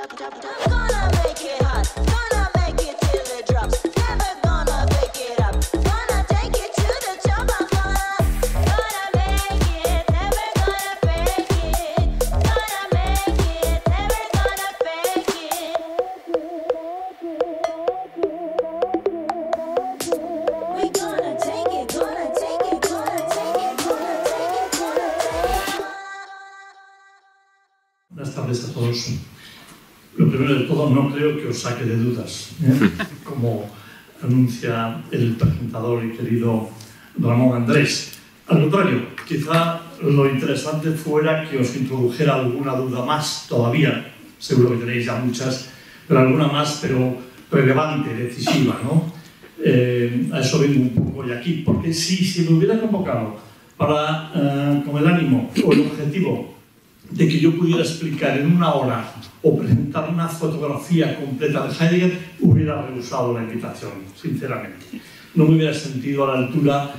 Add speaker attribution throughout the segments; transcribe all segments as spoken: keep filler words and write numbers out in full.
Speaker 1: Buenas tardes a todos. Lo primero de todo, no creo que os saque de dudas, ¿eh? Como anuncia el presentador y querido Ramón Andrés. Al contrario, quizá lo interesante fuera que os introdujera alguna duda más todavía. Seguro que tenéis ya muchas, pero alguna más, pero relevante, decisiva, ¿no? Eh, a eso vengo un poco hoy aquí, porque si se me hubiera convocado para, eh, con el ánimo o el objetivo de que yo pudiera explicar en una hora o presentar una fotografía completa de Heidegger, hubiera rehusado la invitación, sinceramente. No me hubiera sentido a la altura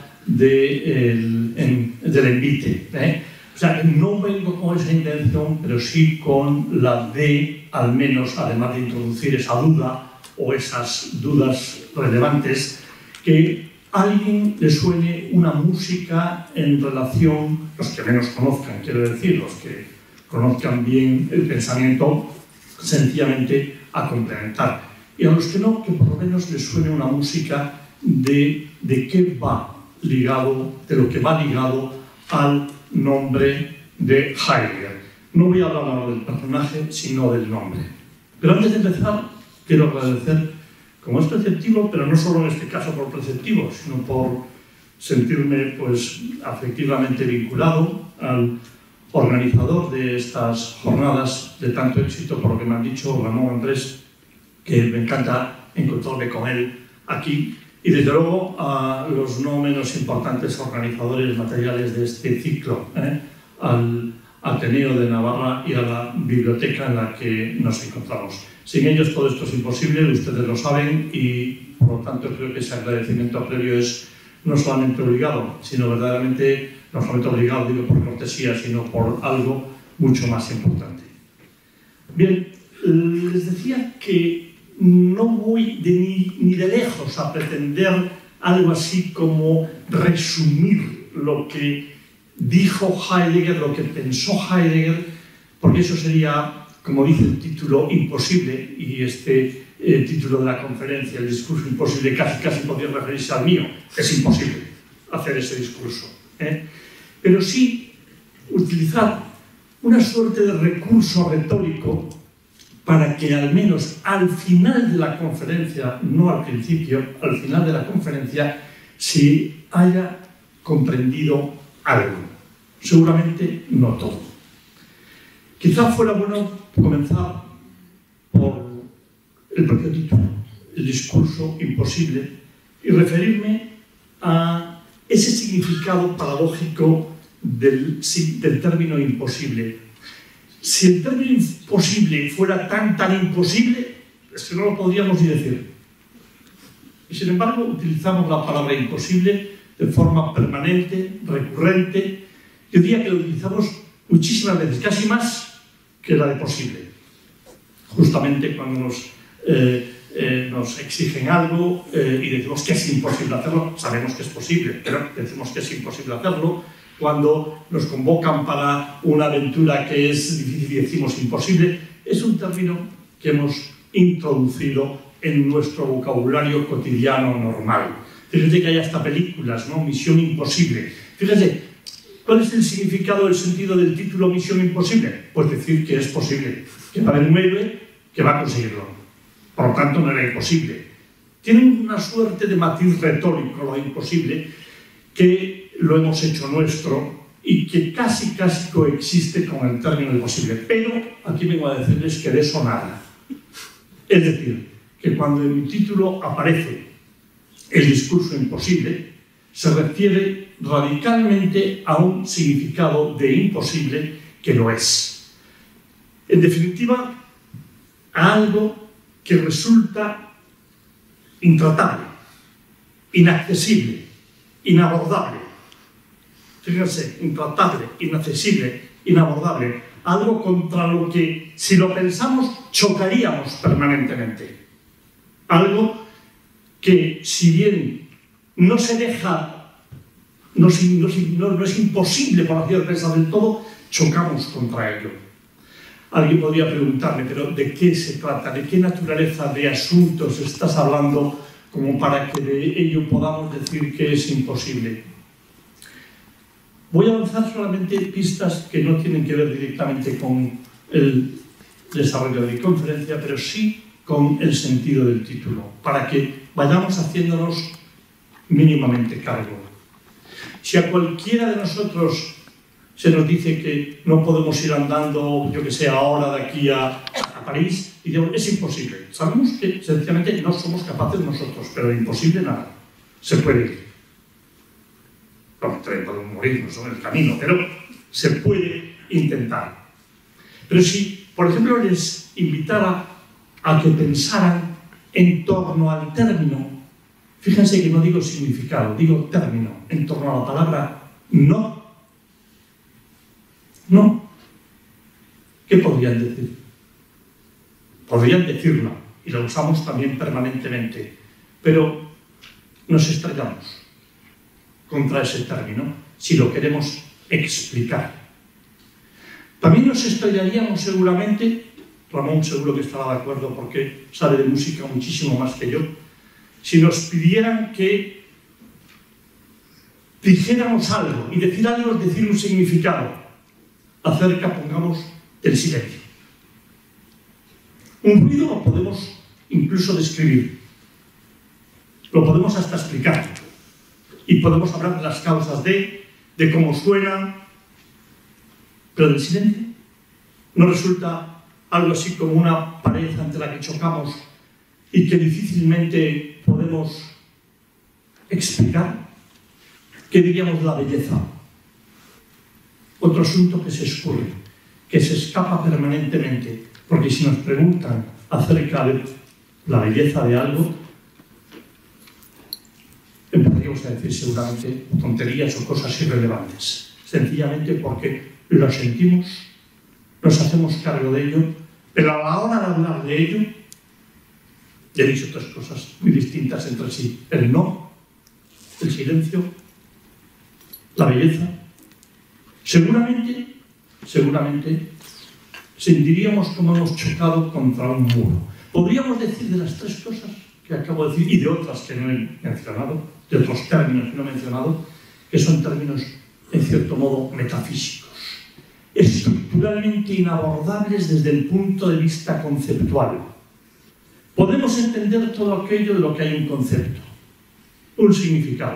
Speaker 1: de el, en, del envite, ¿eh? O sea, no vengo con esa intención, pero sí con la de, al menos, además de introducir esa duda o esas dudas relevantes, que a alguien le suene una música en relación, los que menos conozcan, quiero decir, los que conozcan bien el pensamiento, sencillamente a complementar. Y a los que no, que por lo menos les suene una música de, de qué va ligado, de lo que va ligado al nombre de Heidegger. No voy a hablar ahora del personaje, sino del nombre. Pero antes de empezar, quiero agradecer, como es preceptivo, pero no solo en este caso por preceptivo, sino por sentirme pues, afectivamente vinculado al organizador de estas jornadas de tanto éxito, por lo que me han dicho Ramón Andrés, que me encanta encontrarme con él aquí, y desde luego a los no menos importantes organizadores materiales de este ciclo, ¿eh? Al Ateneo de Navarra y a la biblioteca en la que nos encontramos. Sin ellos todo esto es imposible, ustedes lo saben, y por lo tanto creo que ese agradecimiento previo es no solamente obligado, sino verdaderamente, no solamente obligado, digo por cortesía, sino por algo mucho más importante. Bien, les decía que no voy de ni, ni de lejos a pretender algo así como resumir lo que dijo Heidegger, lo que pensó Heidegger, porque eso sería, como dice el título, imposible, y este eh, título de la conferencia, el discurso imposible, casi, casi podría referirse al mío. Es imposible hacer ese discurso, ¿eh? Pero sí utilizar una suerte de recurso retórico para que al menos al final de la conferencia, no al principio, al final de la conferencia, se haya comprendido algo. Seguramente no todo. Quizá fuera bueno comenzar por el propio título, el discurso imposible, y referirme a ese significado paradójico del, del término imposible. Si el término imposible fuera tan, tan imposible, es que no lo podríamos ni decir. Y sin embargo, utilizamos la palabra imposible de forma permanente, recurrente. Yo diría que lo utilizamos muchísimas veces, casi más que la de posible. Justamente cuando nos, eh, eh, nos exigen algo eh, y decimos que es imposible hacerlo, sabemos que es posible, pero decimos que es imposible hacerlo. Cuando nos convocan para una aventura que es difícil y decimos imposible, es un término que hemos introducido en nuestro vocabulario cotidiano normal. Fíjense que hay hasta películas, ¿no? Misión Imposible. Fíjense, ¿cuál es el significado, el sentido del título Misión Imposible? Pues decir que es posible, que va a haber un héroe que va a conseguirlo. Por lo tanto, no era imposible. Tiene una suerte de matiz retórico, lo imposible, que lo hemos hecho nuestro y que casi, casi coexiste con el término de posible. Pero aquí vengo a decirles que de eso nada. Es decir, que cuando en mi título aparece el discurso imposible, se refiere radicalmente a un significado de imposible que lo es. En definitiva, a algo que resulta intratable, inaccesible, inabordable. Fíjense, intratable, inaccesible, inabordable. Algo contra lo que, si lo pensamos, chocaríamos permanentemente. Algo que, si bien no se deja, no, no, no, no es imposible por la defensa del todo, chocamos contra ello. Alguien podría preguntarme, pero ¿de qué se trata? ¿De qué naturaleza de asuntos estás hablando como para que de ello podamos decir que es imposible? Voy a avanzar solamente pistas que no tienen que ver directamente con el desarrollo de mi conferencia, pero sí con el sentido del título, para que vayamos haciéndonos mínimamente cargo. Si a cualquiera de nosotros se nos dice que no podemos ir andando, yo que sé, ahora de aquí a, a París, y digo, es imposible. Sabemos que sencillamente no somos capaces nosotros, pero imposible nada. Se puede ir. No, podemos morirnos en el camino, pero se puede intentar. Pero si, por ejemplo, les invitara a que pensaran en torno al término, fíjense que no digo significado, digo término, en torno a la palabra no. No. ¿Qué podrían decir? Podrían decirla, y la usamos también permanentemente, pero nos estrellamos contra ese término si lo queremos explicar. También nos estrellaríamos seguramente, Ramón seguro que estará de acuerdo porque sabe de música muchísimo más que yo, si nos pidieran que dijéramos algo, y decir algo es decir un significado, acerca, pongamos, del silencio. Un ruido lo podemos incluso describir, lo podemos hasta explicar, y podemos hablar de las causas de, de cómo suena, pero del silencio no resulta algo así como una pared ante la que chocamos y que difícilmente podemos explicar. ¿Qué diríamos de la belleza? Otro asunto que se escurre, que se escapa permanentemente, porque si nos preguntan acerca de la belleza de algo, empezaríamos a decir seguramente tonterías o cosas irrelevantes, sencillamente porque lo sentimos, nos hacemos cargo de ello, pero a la hora de hablar de ello, ya he dicho otras cosas muy distintas entre sí, el no, el silencio, la belleza, seguramente, seguramente sentiríamos como hemos chocado contra un muro. Podríamos decir de las tres cosas que acabo de decir y de otras que no he mencionado, de otros términos que no he mencionado, que son términos en cierto modo metafísicos, estructuralmente inabordables desde el punto de vista conceptual. Podemos entender todo aquello de lo que hay un concepto, un significado,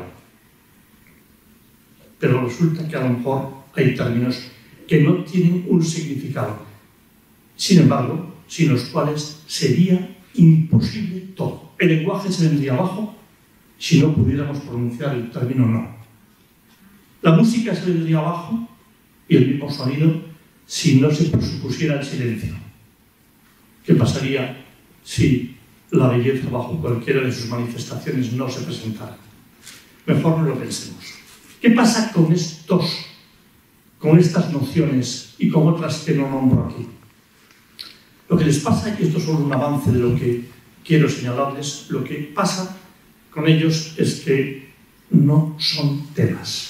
Speaker 1: pero resulta que a lo mejor hay términos que no tienen un significado, sin embargo, sin los cuales sería imposible todo. El lenguaje se vendría abajo si no pudiéramos pronunciar el término no. La música se vendría abajo y el mismo sonido si no se presupusiera el silencio. ¿Qué pasaría si la belleza bajo cualquiera de sus manifestaciones no se presentara? Mejor no lo pensemos. ¿Qué pasa con estos, con estas nociones y con otras que no nombro aquí? Lo que les pasa, y esto es solo un avance de lo que quiero señalarles, lo que pasa con ellos es que no son temas.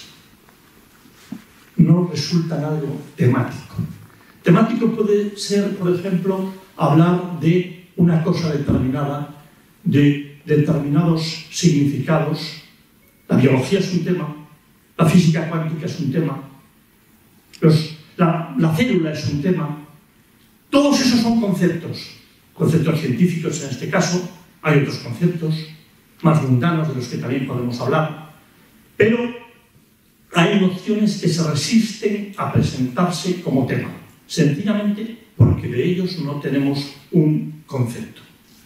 Speaker 1: No resultan algo temático. Temático puede ser, por ejemplo, hablar de una cosa determinada, de determinados significados. La biología es un tema, la física cuántica es un tema, los, la, la célula es un tema. Todos esos son conceptos, conceptos científicos en este caso. Hay otros conceptos más mundanos de los que también podemos hablar, pero hay nociones que se resisten a presentarse como tema, sencillamente porque de ellos no tenemos un concepto.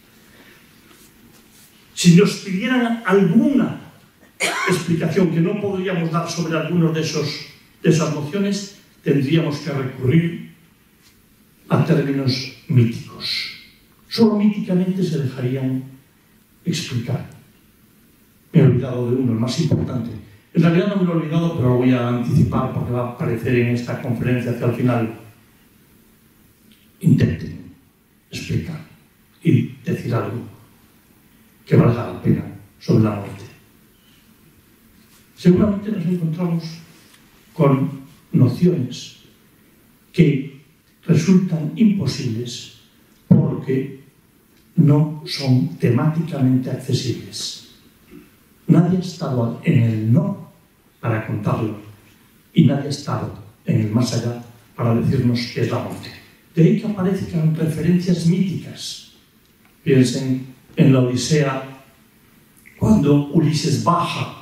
Speaker 1: Si nos pidieran alguna explicación que no podríamos dar sobre algunos de, esos, de esas nociones, tendríamos que recurrir a términos míticos. Solo míticamente se dejarían explicar. Me he olvidado de uno, el más importante. En realidad no me lo he olvidado, pero lo voy a anticipar porque va a aparecer en esta conferencia hacia el final. Intenten. explicar y decir algo que valga la pena sobre la muerte. Seguramente nos encontramos con nociones que resultan imposibles porque no son temáticamente accesibles. Nadie ha estado en el no para contarlo y nadie ha estado en el más allá para decirnos qué es la muerte. De ahí que aparezcan referencias míticas. Piensen en la Odisea, cuando Ulises baja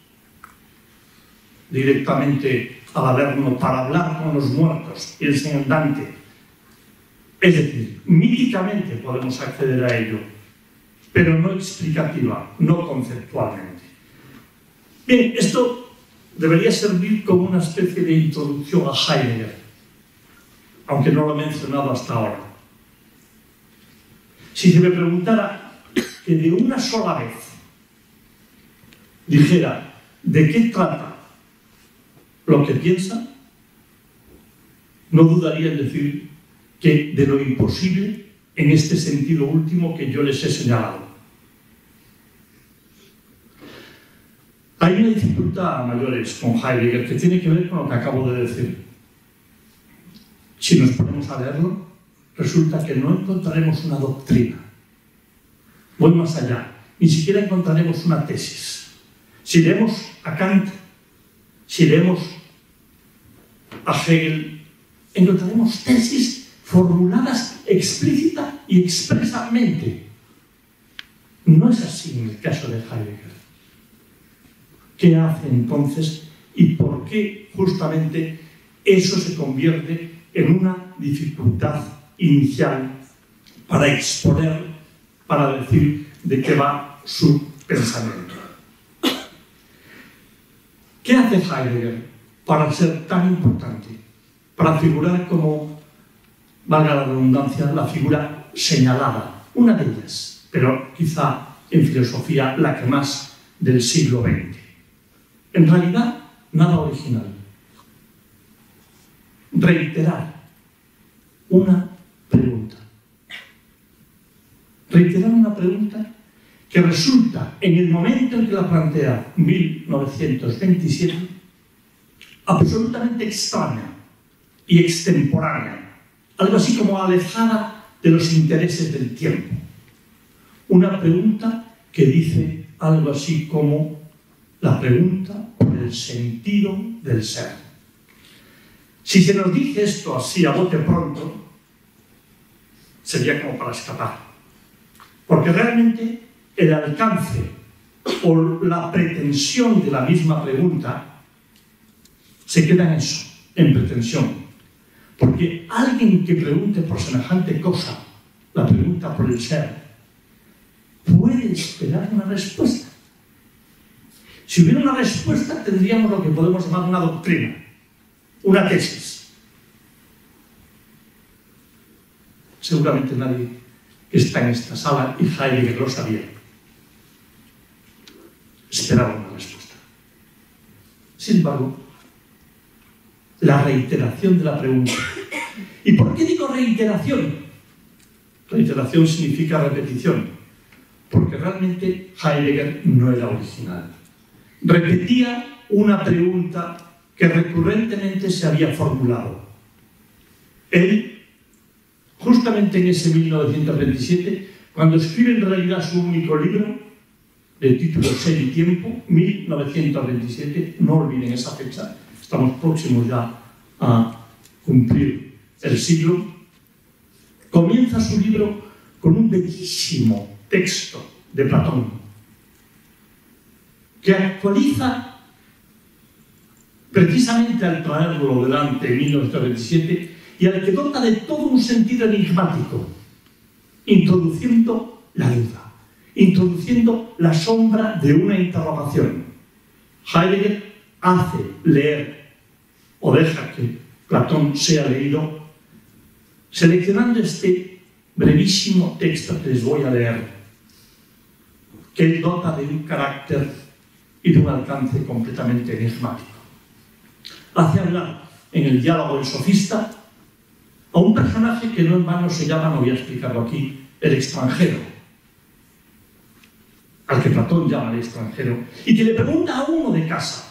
Speaker 1: directamente al Averno para hablar con los muertos. Piensen en Dante. Es decir, míticamente podemos acceder a ello, pero no explicativa, no conceptualmente. Bien, esto debería servir como una especie de introducción a Heidegger, aunque no lo he mencionado hasta ahora. Si se me preguntara que de una sola vez dijera de qué trata lo que piensa, no dudaría en decir que de lo imposible en este sentido último que yo les he señalado. Hay una dificultad a mayores con Heidegger que tiene que ver con lo que acabo de decir. Si nos ponemos a leerlo, resulta que no encontraremos una doctrina. Voy más allá. Ni siquiera encontraremos una tesis. Si leemos a Kant, si leemos a Hegel, encontraremos tesis formuladas explícita y expresamente. No es así en el caso de Heidegger. ¿Qué hace entonces y por qué justamente eso se convierte en una dificultad inicial para exponer, para decir de qué va su pensamiento? ¿Qué hace Heidegger para ser tan importante? Para figurar como, valga la redundancia, la figura señalada, una de ellas, pero quizá en filosofía la que más del siglo veinte. En realidad, nada original. Reiterar una pregunta. Reiterar una pregunta que resulta, en el momento en que la plantea, mil novecientos veintisiete, absolutamente extraña y extemporánea, algo así como alejada de los intereses del tiempo. Una pregunta que dice algo así como la pregunta por el sentido del ser. Si se nos dice esto así a bote pronto, sería como para escapar. Porque realmente el alcance o la pretensión de la misma pregunta se queda en eso, en pretensión. Porque alguien que pregunte por semejante cosa, la pregunta por el ser, puede esperar una respuesta. Si hubiera una respuesta, tendríamos lo que podemos llamar una doctrina, una tesis. Seguramente nadie que está en esta sala, y Heidegger lo sabía, esperaba una respuesta. Sin embargo, la reiteración de la pregunta. ¿Y por qué digo reiteración? Reiteración significa repetición, porque realmente Heidegger no era original. Repetía una pregunta que recurrentemente se había formulado. Él, justamente en ese mil novecientos veintisiete, cuando escribe en realidad su único libro, de título Ser y Tiempo, mil novecientos veintisiete, no olviden esa fecha, estamos próximos ya a cumplir el siglo, comienza su libro con un bellísimo texto de Platón, que actualiza precisamente al traerlo delante en mil novecientos veintisiete y al que dota de todo un sentido enigmático, introduciendo la duda, introduciendo la sombra de una interrogación. Heidegger hace leer o deja que Platón sea leído seleccionando este brevísimo texto que les voy a leer, que él dota de un carácter y de un alcance completamente enigmático. Hace hablar en el diálogo del sofista a un personaje que no en vano se llama, no voy a explicarlo aquí, el extranjero, al que Platón llama el extranjero, y que le pregunta a uno de casa,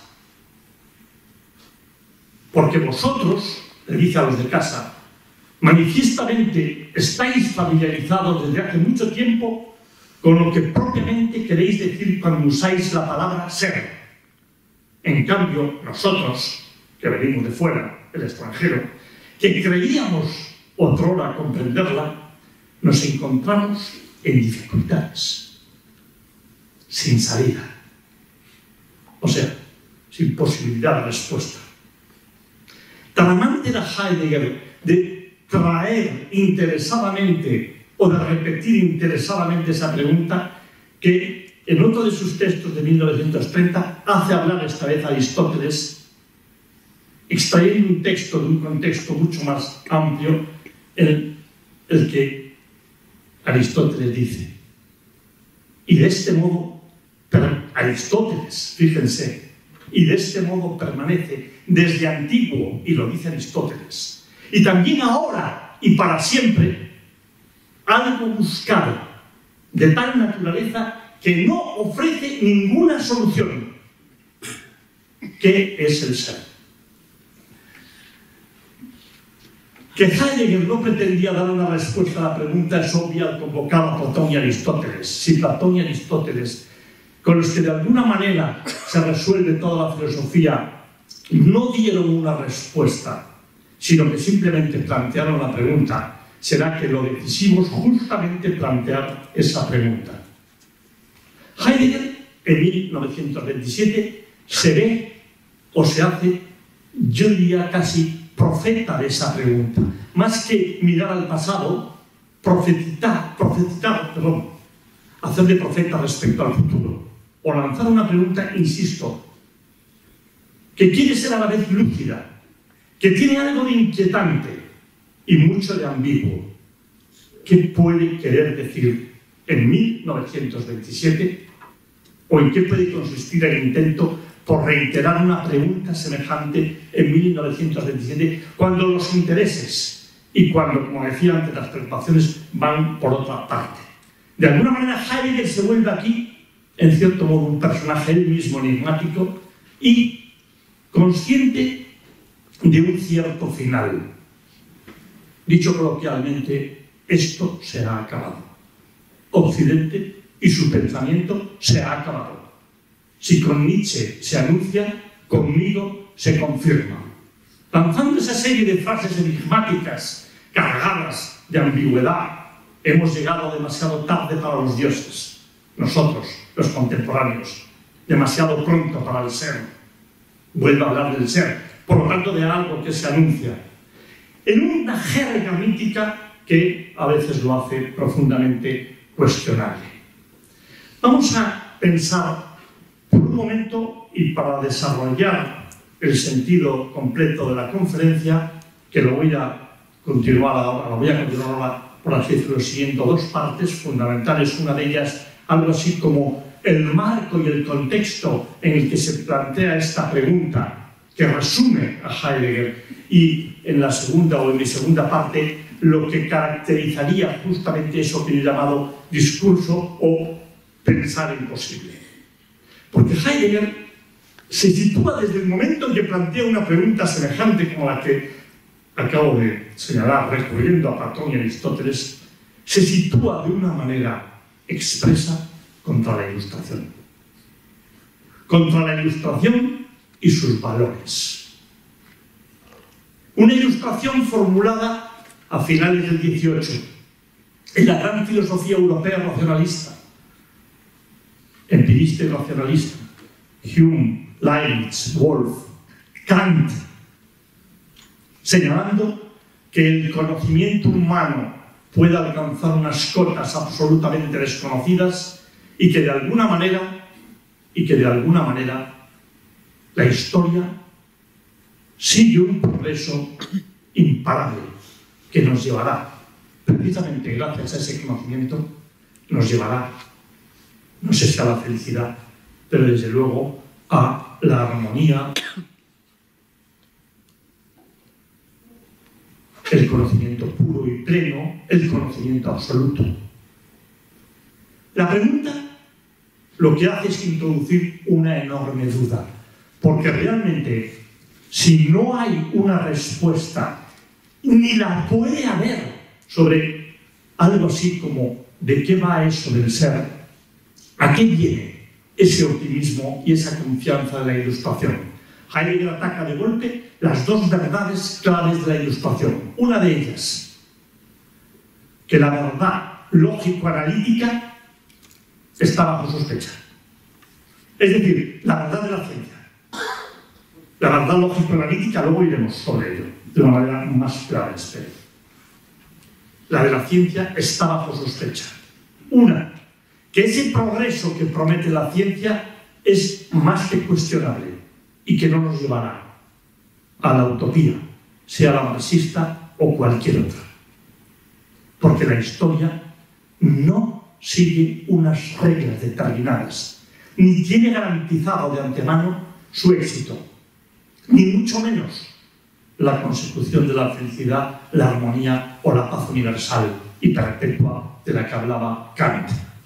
Speaker 1: porque vosotros, le dice a los de casa, manifiestamente estáis familiarizados desde hace mucho tiempo con lo que propiamente queréis decir cuando usáis la palabra ser. En cambio, nosotros, que venimos de fuera, el extranjero, que creíamos otrora comprenderla, nos encontramos en dificultades, sin salida, o sea, sin posibilidad de respuesta. Tan amante era Heidegger de traer interesadamente o de repetir interesadamente esa pregunta que en otro de sus textos de mil novecientos treinta hace hablar esta vez a Aristóteles, extrayendo un texto de un contexto mucho más amplio en el que Aristóteles dice, y de este modo, Aristóteles, fíjense, y de este modo permanece desde antiguo, y lo dice Aristóteles, y también ahora y para siempre, algo buscado de tal naturaleza que no ofrece ninguna solución. ¿Qué es el ser? Que Heidegger no pretendía dar una respuesta a la pregunta es obvia al convocar a Platón y Aristóteles. Si Platón y Aristóteles, con los que de alguna manera se resuelve toda la filosofía, no dieron una respuesta, sino que simplemente plantearon la pregunta, será que lo que quisimos justamente plantear esa pregunta. Heidegger, en mil novecientos veintisiete, se ve o se hace, yo diría casi profeta de esa pregunta. Más que mirar al pasado, profetizar, profetizar, perdón, hacerle profeta respecto al futuro. O lanzar una pregunta, insisto, que quiere ser a la vez lúcida, que tiene algo de inquietante y mucho de ambiguo. ¿Qué puede querer decir en mil novecientos veintisiete? ¿O en qué puede consistir el intento por reiterar una pregunta semejante en mil novecientos veintisiete, cuando los intereses y cuando, como decía antes, las preocupaciones van por otra parte? De alguna manera, Heidegger se vuelve aquí, en cierto modo, un personaje él mismo enigmático y consciente de un cierto final. Dicho coloquialmente, esto se ha acabado. Occidente y su pensamiento se ha acabado. Si con Nietzsche se anuncia, conmigo se confirma. Lanzando esa serie de frases enigmáticas, cargadas de ambigüedad, hemos llegado demasiado tarde para los dioses, nosotros, los contemporáneos, demasiado pronto para el ser. Vuelve a hablar del ser, por lo tanto de algo que se anuncia, en una jerga mítica que a veces lo hace profundamente cuestionable. Vamos a pensar por un momento, y para desarrollar el sentido completo de la conferencia, que lo voy a continuar ahora, lo voy a continuar ahora, por así decirlo, siguiendo dos partes fundamentales. Una de ellas, algo así como el marco y el contexto en el que se plantea esta pregunta, que resume a Heidegger, y en la segunda o en mi segunda parte, lo que caracterizaría justamente eso que yo he llamado discurso o pensar imposible. Porque Heidegger se sitúa desde el momento en que plantea una pregunta semejante como la que acabo de señalar, recurriendo a Platón y Aristóteles, se sitúa de una manera expresa contra la Ilustración. Contra la Ilustración y sus valores. Una Ilustración formulada a finales del dieciocho, en la gran filosofía europea racionalista, empirista y racionalista, Hume, Leibniz, Wolff, Kant, señalando que el conocimiento humano puede alcanzar unas cotas absolutamente desconocidas y que de alguna manera, y que de alguna manera la historia sigue un progreso imparable que nos llevará, precisamente gracias a ese conocimiento, nos llevará, no sé si a la felicidad, pero desde luego a la armonía, el conocimiento puro y pleno, el conocimiento absoluto. La pregunta lo que hace es introducir una enorme duda, porque realmente, si no hay una respuesta, ni la puede haber sobre algo así como ¿de qué va eso del ser? ¿A qué viene ese optimismo y esa confianza de la Ilustración? Heidegger ataca de golpe las dos verdades claves de la Ilustración. Una de ellas, que la verdad lógico-analítica está bajo sospecha. Es decir, la verdad de la ciencia. La verdad lógico-analítica, luego iremos sobre ello, de una manera más clara, espero. La de la ciencia está bajo sospecha. Una, que ese progreso que promete la ciencia es más que cuestionable y que no nos llevará a la utopía, sea la marxista o cualquier otra. Porque la historia no sigue unas reglas determinadas, ni tiene garantizado de antemano su éxito, ni mucho menos la consecución de la felicidad, la armonía o la paz universal y perpetua de la que hablaba Kant.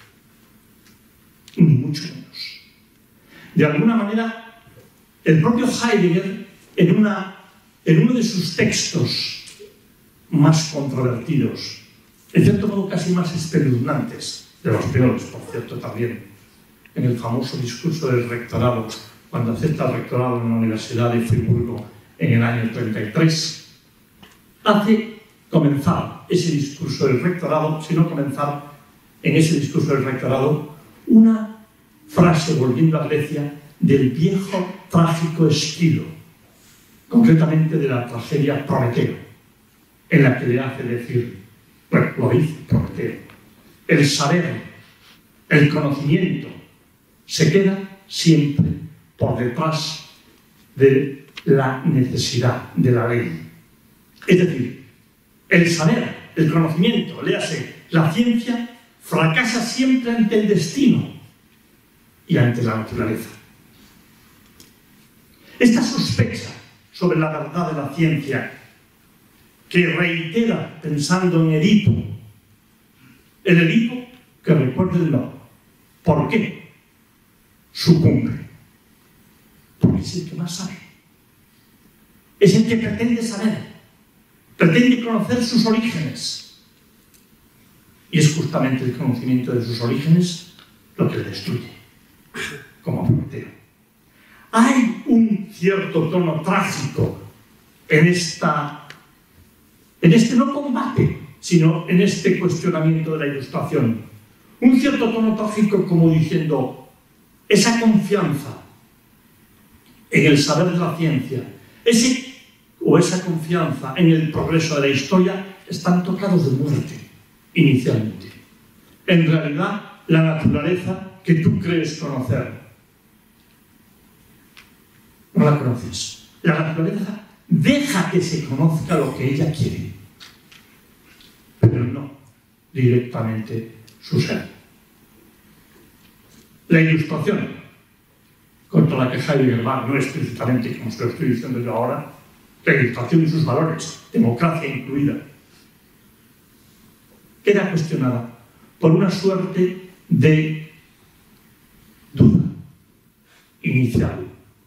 Speaker 1: Ni mucho menos. De alguna manera, el propio Heidegger, en, una, en uno de sus textos más controvertidos, en cierto modo casi más espeluznantes, de los peores, por cierto, también, en el famoso discurso del rectorado, cuando acepta el rectorado en la Universidad de Friburgo en el año treinta y tres, hace comenzar ese discurso del rectorado, sino comenzar en ese discurso del rectorado una frase, volviendo a Grecia, del viejo trágico estilo, concretamente de la tragedia Prometeo, en la que le hace decir, bueno, lo dice Prometeo, el saber, el conocimiento, se queda siempre por detrás de la necesidad de la ley. Es decir, el saber, el conocimiento, léase, la ciencia, fracasa siempre ante el destino y ante la naturaleza. Esta sospecha sobre la verdad de la ciencia, que reitera pensando en Edipo, el Edipo que recuérdenlo, ¿por qué sucumbe? Porque es el que más sabe, es el que pretende saber, pretende conocer sus orígenes, y es justamente el conocimiento de sus orígenes lo que le destruye, como Prometeo. Hay un cierto tono trágico en, esta, en este no combate, sino en este cuestionamiento de la Ilustración. Un cierto tono trágico como diciendo, esa confianza en el saber de la ciencia, ese, o esa confianza en el progreso de la historia, están tocados de muerte, inicialmente. En realidad, la naturaleza que tú crees conocer, no la conoces. La naturaleza deja que se conozca lo que ella quiere, pero no directamente su ser. La Ilustración, contra la que Heidegger va, no explícitamente, como se lo estoy diciendo yo ahora, la Ilustración y sus valores, democracia incluida, era cuestionada por una suerte de duda inicial.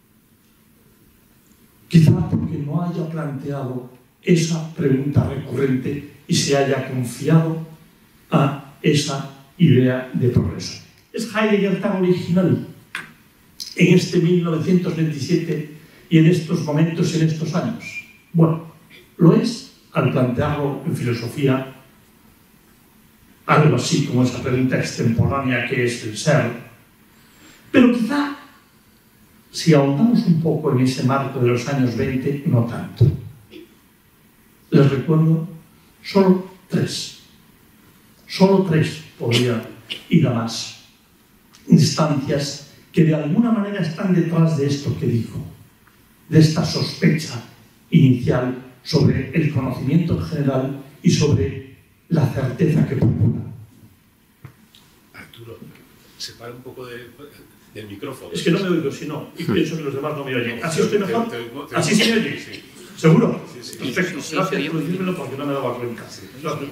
Speaker 1: Quizá porque no haya planteado esa pregunta recurrente y se haya confiado a esa idea de progreso. ¿Es Heidegger tan original en este mil novecientos veintisiete y en estos momentos, en estos años? Bueno, lo es al plantearlo en filosofía, algo así como esa pregunta extemporánea que es el ser, pero quizá si ahondamos un poco en ese marco de los años veinte, no tanto. Les recuerdo solo tres, solo tres, podría ir a más, instancias que de alguna manera están detrás de esto que dijo, de esta sospecha inicial sobre el conocimiento en general y sobre la certeza que procura.
Speaker 2: Arturo, separa un poco de, del micrófono.
Speaker 1: Es que no me oigo, si no, y pienso que los demás no me oyen. ¿Así estoy mejor? ¿Así se me oye?
Speaker 2: Sí.
Speaker 1: ¿Seguro?
Speaker 2: Sí, sí.
Speaker 1: Perfecto.
Speaker 3: Sí, sí,
Speaker 1: Gracias
Speaker 3: sí,
Speaker 1: por
Speaker 3: sí.
Speaker 1: decírmelo porque no me daba cuenta. Gracias.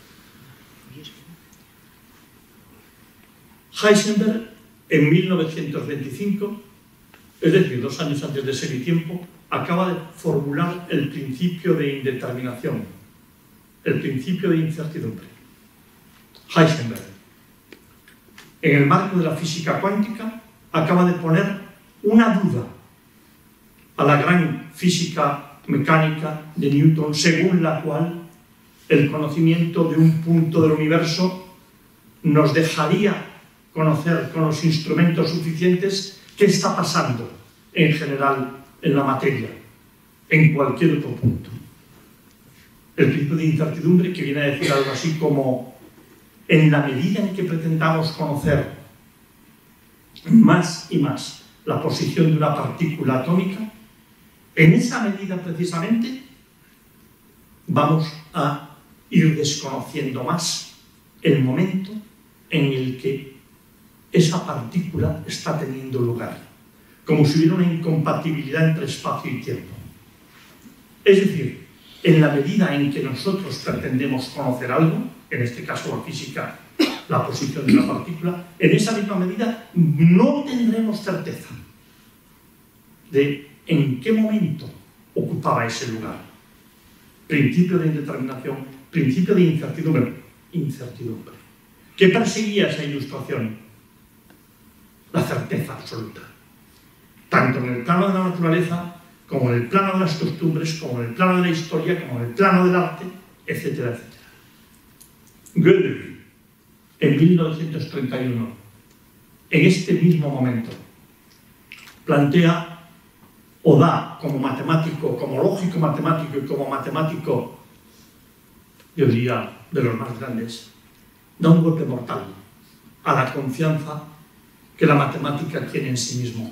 Speaker 1: Heisenberg, en mil novecientos veinticinco, es decir, dos años antes de ser mi tiempo, acaba de formular el principio de indeterminación, el principio de incertidumbre. Heisenberg, en el marco de la física cuántica, acaba de poner una duda a la gran física mecánica de Newton, según la cual el conocimiento de un punto del universo nos dejaría conocer con los instrumentos suficientes qué está pasando en general en la materia, en cualquier otro punto. El principio de incertidumbre, que viene a decir algo así como: en la medida en que pretendamos conocer más y más la posición de una partícula atómica, en esa medida precisamente vamos a ir desconociendo más el momento en el que esa partícula está teniendo lugar, como si hubiera una incompatibilidad entre espacio y tiempo. Es decir, en la medida en que nosotros pretendemos conocer algo, en este caso la física, la posición de una partícula, en esa misma medida no tendremos certeza de en qué momento ocupaba ese lugar. Principio de indeterminación, principio de incertidumbre. Incertidumbre. ¿Qué perseguía esa ilustración? La certeza absoluta. Tanto en el plano de la naturaleza, como en el plano de las costumbres, como en el plano de la historia, como en el plano del arte, etcétera, etcétera. Gödel, en mil novecientos treinta y uno, en este mismo momento, plantea o da como matemático, como lógico matemático y como matemático, yo diría, de los más grandes, da un golpe mortal a la confianza que la matemática tiene en sí mismo,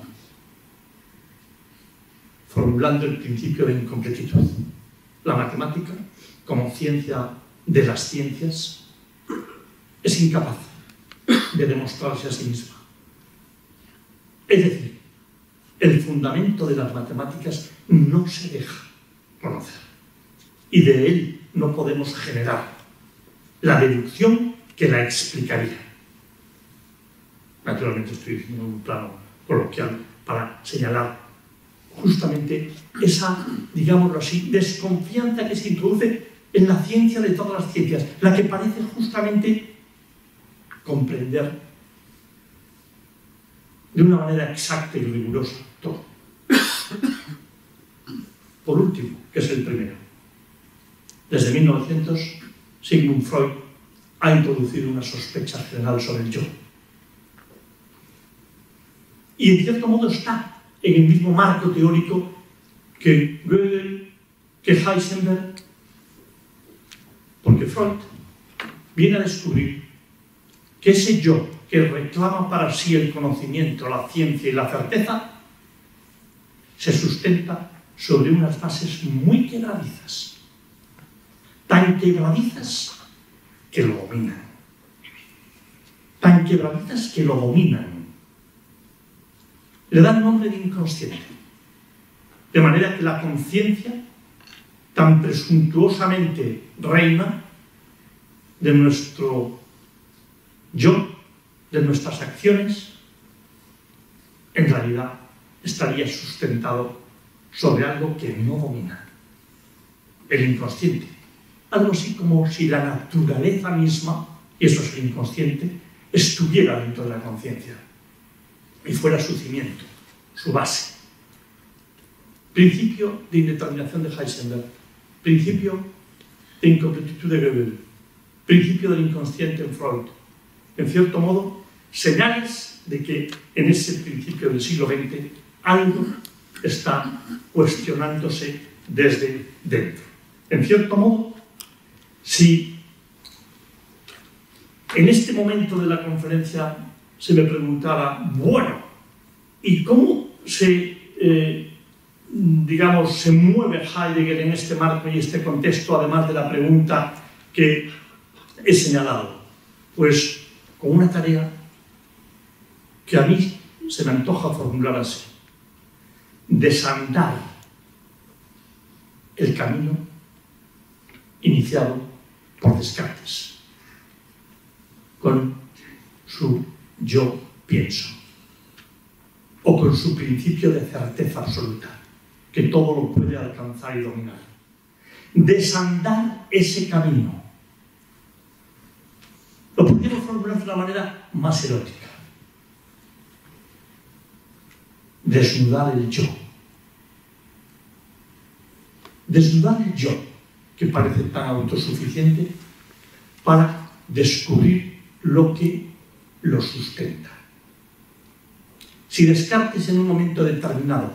Speaker 1: formulando el principio de incompletitud. La matemática, como ciencia de las ciencias, es incapaz de demostrarse a sí misma. Es decir, el fundamento de las matemáticas no se deja conocer y de él no podemos generar la deducción que la explicaría. Naturalmente estoy diciendo en un plano coloquial para señalar justamente esa, digámoslo así, desconfianza que se introduce en la ciencia de todas las ciencias, la que parece justamente comprender de una manera exacta y rigurosa todo. Por último, que es el primero, desde mil novecientos, Sigmund Freud ha introducido una sospecha general sobre el yo. Y en cierto modo está en el mismo marco teórico que Gödel, que Heisenberg, porque Freud viene a descubrir que ese yo que reclama para sí el conocimiento, la ciencia y la certeza, se sustenta sobre unas bases muy quebradizas, tan quebradizas que lo dominan, tan quebradizas que lo dominan. Le dan nombre de inconsciente, de manera que la conciencia, tan presuntuosamente reina de nuestro yo, de nuestras acciones, en realidad estaría sustentado sobre algo que no domina, el inconsciente. Algo así como si la naturaleza misma, y eso es el inconsciente, estuviera dentro de la conciencia y fuera su cimiento, su base. Principio de indeterminación de Heisenberg, principio de incompletitud de Gödel, principio del inconsciente en Freud. En cierto modo, señales de que en ese principio del siglo veinte algo está cuestionándose desde dentro. En cierto modo, si en este momento de la conferencia se me preguntara, bueno, ¿y cómo se, eh, digamos, se mueve Heidegger en este marco y este contexto, además de la pregunta que he señalado? Pues con una tarea que a mí se me antoja formular así: desandar el camino iniciado por Descartes, con su yo pienso, o con su principio de certeza absoluta, que todo lo puede alcanzar y dominar. Desandar ese camino. Lo podríamos formular de una manera más erótica. Desnudar el yo. Desnudar el yo, que parece tan autosuficiente, para descubrir lo que lo sustenta. Si Descartes en un momento determinado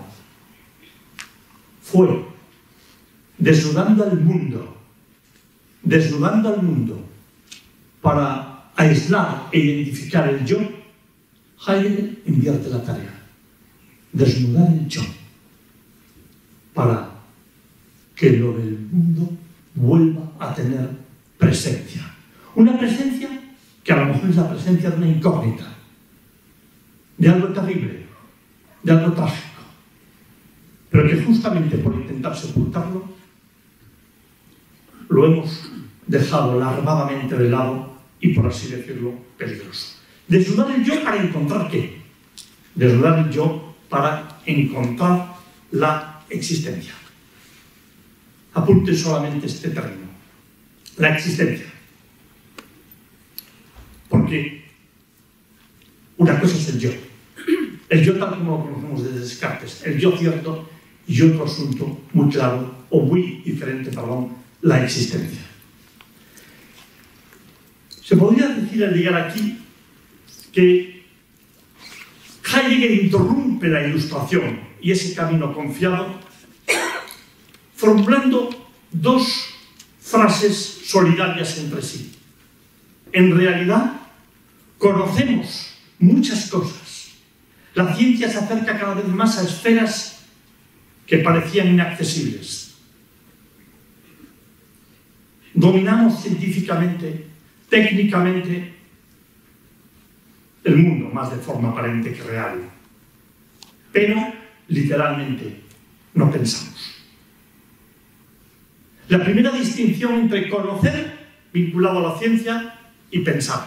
Speaker 1: fue desnudando al mundo, desnudando al mundo para aislar e identificar el yo, Heidegger invierte la tarea. Desnudar el yo para que lo del mundo vuelva a tener presencia. Una presencia que a lo mejor es la presencia de una incógnita, de algo terrible, de algo trágico, pero que justamente por intentar sepultarlo lo hemos dejado larvadamente de lado y, por así decirlo, peligroso. Desnudar el yo para encontrar ¿qué? Desnudar el yo para encontrar la existencia. Apunte solamente este término, la existencia. Porque una cosa es el yo, el yo tal como lo conocemos desde Descartes, el yo cierto, y otro asunto muy claro, o muy diferente, perdón, la existencia. Se podría decir al llegar aquí que Heidegger interrumpe la ilustración y ese camino confiado formulando dos frases solidarias entre sí. En realidad, conocemos muchas cosas. La ciencia se acerca cada vez más a esferas que parecían inaccesibles. Dominamos científicamente, técnicamente, el mundo, más de forma aparente que real. Pero, literalmente, no pensamos. La primera distinción entre conocer, vinculado a la ciencia, y pensar.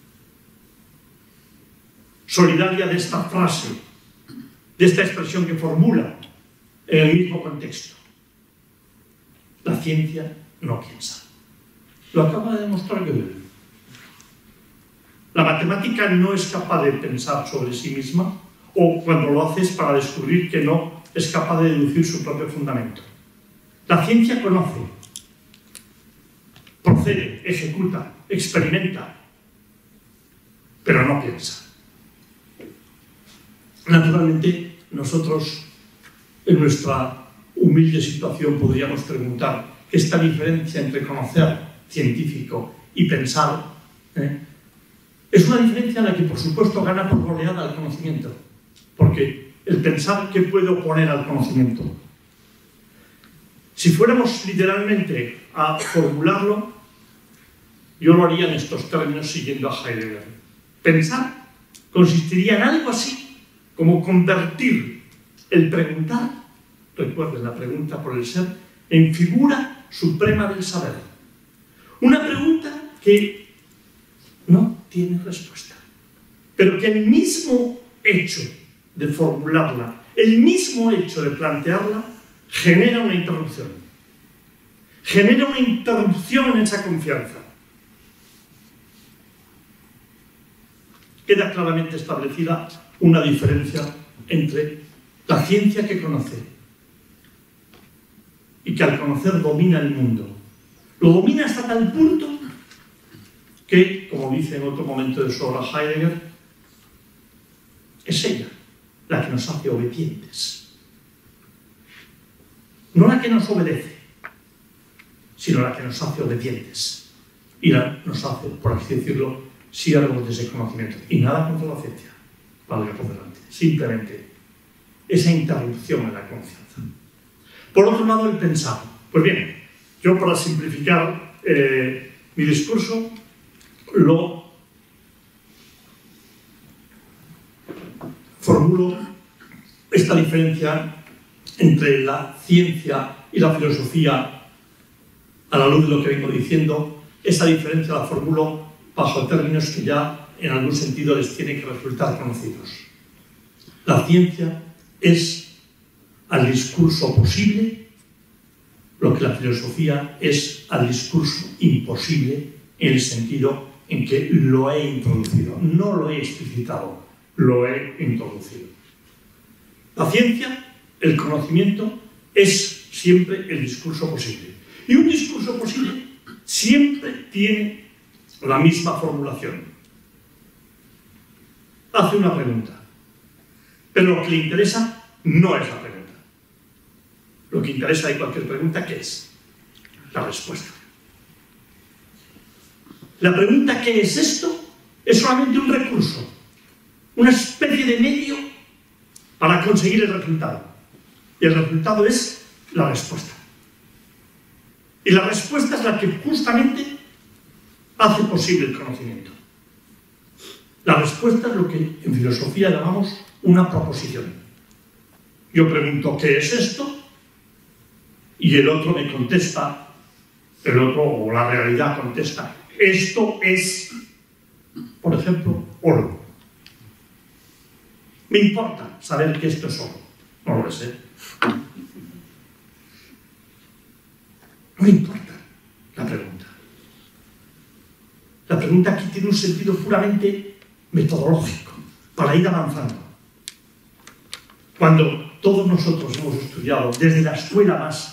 Speaker 1: Solidaria de esta frase, de esta expresión que formula en el mismo contexto. La ciencia no piensa. Lo acaba de demostrar Gödel. La matemática no es capaz de pensar sobre sí misma, o cuando lo hace es para descubrir que no es capaz de deducir su propio fundamento. La ciencia conoce, procede, ejecuta, experimenta, pero no piensa. Naturalmente, nosotros, en nuestra humilde situación, podríamos preguntar esta diferencia entre conocer, científico, y pensar, ¿eh? es una diferencia en la que, por supuesto, gana por goleada el conocimiento, porque el pensar, ¿qué puede oponer al conocimiento? Si fuéramos literalmente a formularlo, yo lo haría en estos términos siguiendo a Heidegger. Pensar consistiría en algo así como convertir el preguntar, recuerden la pregunta por el ser, en figura suprema del saber. Una pregunta que no tiene respuesta, pero que el mismo hecho de formularla, el mismo hecho de plantearla, genera una interrupción. Genera una interrupción en esa confianza. Queda claramente establecida una diferencia entre la ciencia que conoce y que al conocer domina el mundo. Lo domina hasta tal punto que, como dice en otro momento de su obra Heidegger, es ella la que nos hace obedientes. No la que nos obedece, sino la que nos hace obedientes. Y la, nos hace, por así decirlo, siervos de ese conocimiento. Y nada contra la ciencia, valga por delante. Simplemente esa interrupción en la confianza. Por otro lado, el pensar. Pues bien, yo para simplificar eh, mi discurso, lo formulo esta diferencia entre la ciencia y la filosofía, a la luz de lo que vengo diciendo, esa diferencia la formulo bajo términos que ya en algún sentido les tienen que resultar conocidos. La ciencia es al discurso posible lo que la filosofía es al discurso imposible, en el sentido en que lo he introducido, no lo he explicitado, lo he introducido. La ciencia, el conocimiento, es siempre el discurso posible. Y un discurso posible siempre tiene la misma formulación. Hace una pregunta, pero lo que le interesa no es la pregunta. Lo que interesa de cualquier pregunta, ¿qué es? La respuesta. La pregunta ¿qué es esto? Es solamente un recurso, una especie de medio para conseguir el resultado. Y el resultado es la respuesta. Y la respuesta es la que justamente hace posible el conocimiento. La respuesta es lo que en filosofía llamamos una proposición. Yo pregunto ¿qué es esto? Y el otro me contesta, el otro o la realidad contesta, esto es, por ejemplo, oro. Me importa saber que esto es oro, no lo sé. No me importa la pregunta. La pregunta aquí tiene un sentido puramente metodológico, para ir avanzando. Cuando todos nosotros hemos estudiado desde la escuela más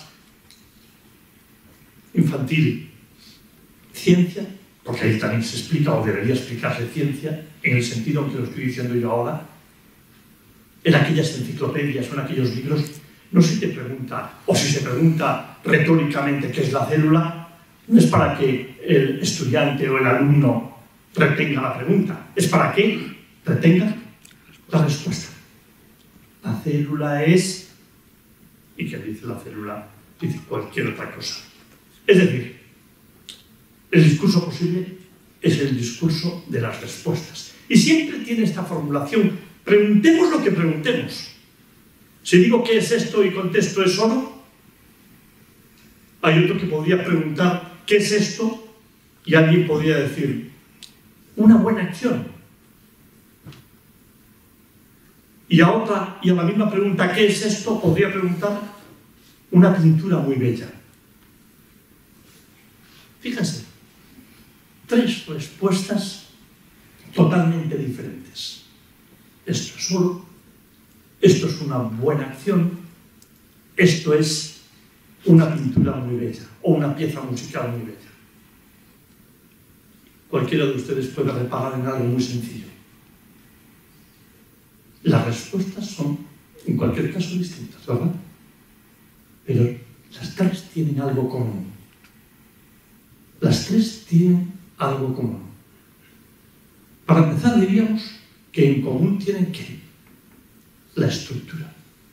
Speaker 1: infantil ciencia, porque ahí también se explica o debería explicarse ciencia en el sentido en que lo estoy diciendo yo ahora, en aquellas enciclopedias o en aquellos libros, no se te pregunta, o si se pregunta retóricamente qué es la célula, no es para que el estudiante o el alumno retenga la pregunta, es para que retenga la respuesta. La célula es, y que dice la célula, dice cualquier otra cosa. Es decir, el discurso posible es el discurso de las respuestas. Y siempre tiene esta formulación, preguntemos lo que preguntemos. Si digo ¿qué es esto? Y contesto ¿es oro? Hay otro que podría preguntar ¿qué es esto? Y alguien podría decir una buena acción. Y a otra, y a la misma pregunta ¿qué es esto? Podría preguntar una pintura muy bella. Fíjense, tres respuestas totalmente diferentes. Esto es oro, esto es una buena acción, esto es una pintura muy bella o una pieza musical muy bella. Cualquiera de ustedes puede reparar en algo muy sencillo. Las respuestas son, en cualquier caso, distintas, ¿verdad? Pero las tres tienen algo común. Las tres tienen algo común. Para empezar, diríamos que en común tienen ¿qué? La estructura.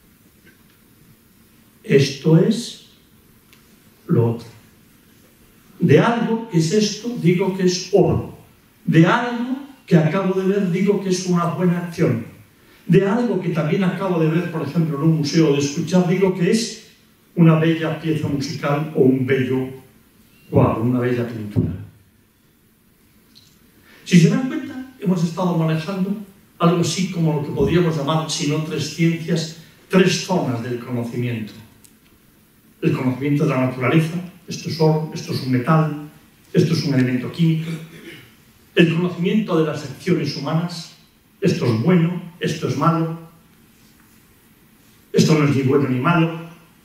Speaker 1: Esto es lo otro. De algo que es esto, digo que es oro. De algo que acabo de ver, digo que es una buena acción. De algo que también acabo de ver, por ejemplo, en un museo, de escuchar, digo que es una bella pieza musical o un bello cuadro, una bella pintura. Si se dan cuenta, hemos estado manejando algo así como lo que podríamos llamar, si no tres ciencias, tres zonas del conocimiento. El conocimiento de la naturaleza, esto es oro, esto es un metal, esto es un elemento químico. El conocimiento de las acciones humanas, esto es bueno, esto es malo, esto no es ni bueno ni malo.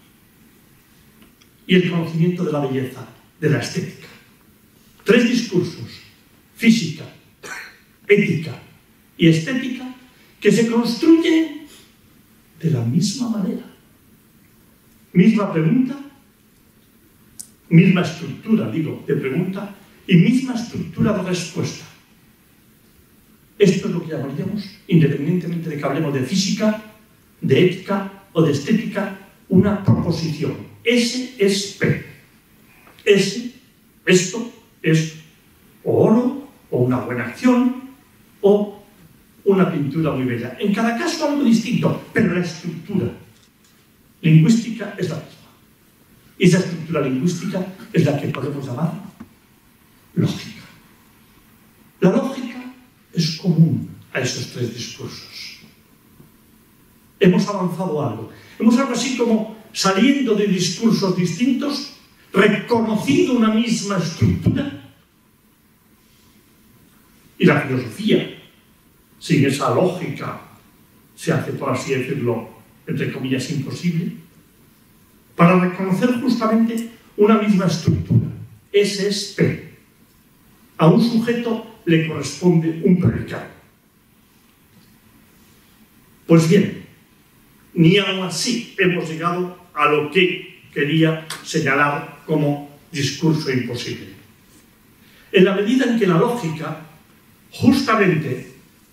Speaker 1: Y el conocimiento de la belleza, de la estética. Tres discursos, física, ética y estética, que se construyen de la misma manera. Misma pregunta, misma estructura, digo, de pregunta, y misma estructura de respuesta. Esto es lo que llamaríamos, independientemente de que hablemos de física, de ética o de estética, una proposición. S es P. S, esto es o oro, o una buena acción, o una pintura muy bella. En cada caso algo distinto, pero la estructura lingüística es la misma. Y esa estructura lingüística es la que podemos llamar lógica. La lógica es común a esos tres discursos. Hemos avanzado algo. Hemos algo así como saliendo de discursos distintos, reconociendo una misma estructura. Y la filosofía, sin esa lógica, se hace, por así decirlo, entre comillas, imposible, para reconocer justamente una misma estructura. Ese es P. A un sujeto le corresponde un predicado. Pues bien, ni aun así hemos llegado a lo que quería señalar como discurso imposible. En la medida en que la lógica, justamente,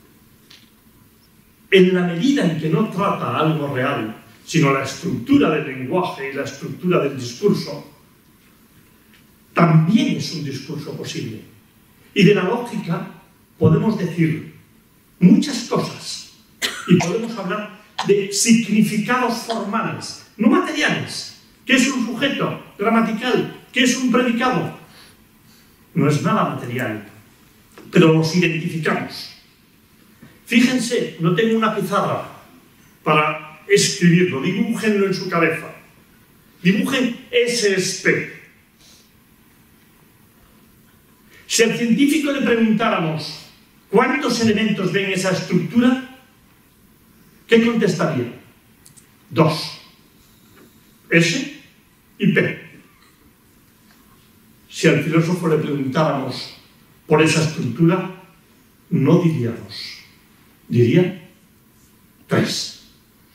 Speaker 1: en la medida en que no trata algo real, sino la estructura del lenguaje y la estructura del discurso, también es un discurso posible. Y de la lógica podemos decir muchas cosas y podemos hablar de significados formales, no materiales. ¿Qué es un sujeto gramatical? ¿Qué es un predicado? No es nada material, pero los identificamos. Fíjense, no tengo una pizarra para escribirlo, dibújenlo en su cabeza. Dibujen ese es P. Si al científico le preguntáramos cuántos elementos ven esa estructura, ¿qué contestaría? Dos. S y P. Si al filósofo le preguntáramos por esa estructura, no diría dos, diría tres.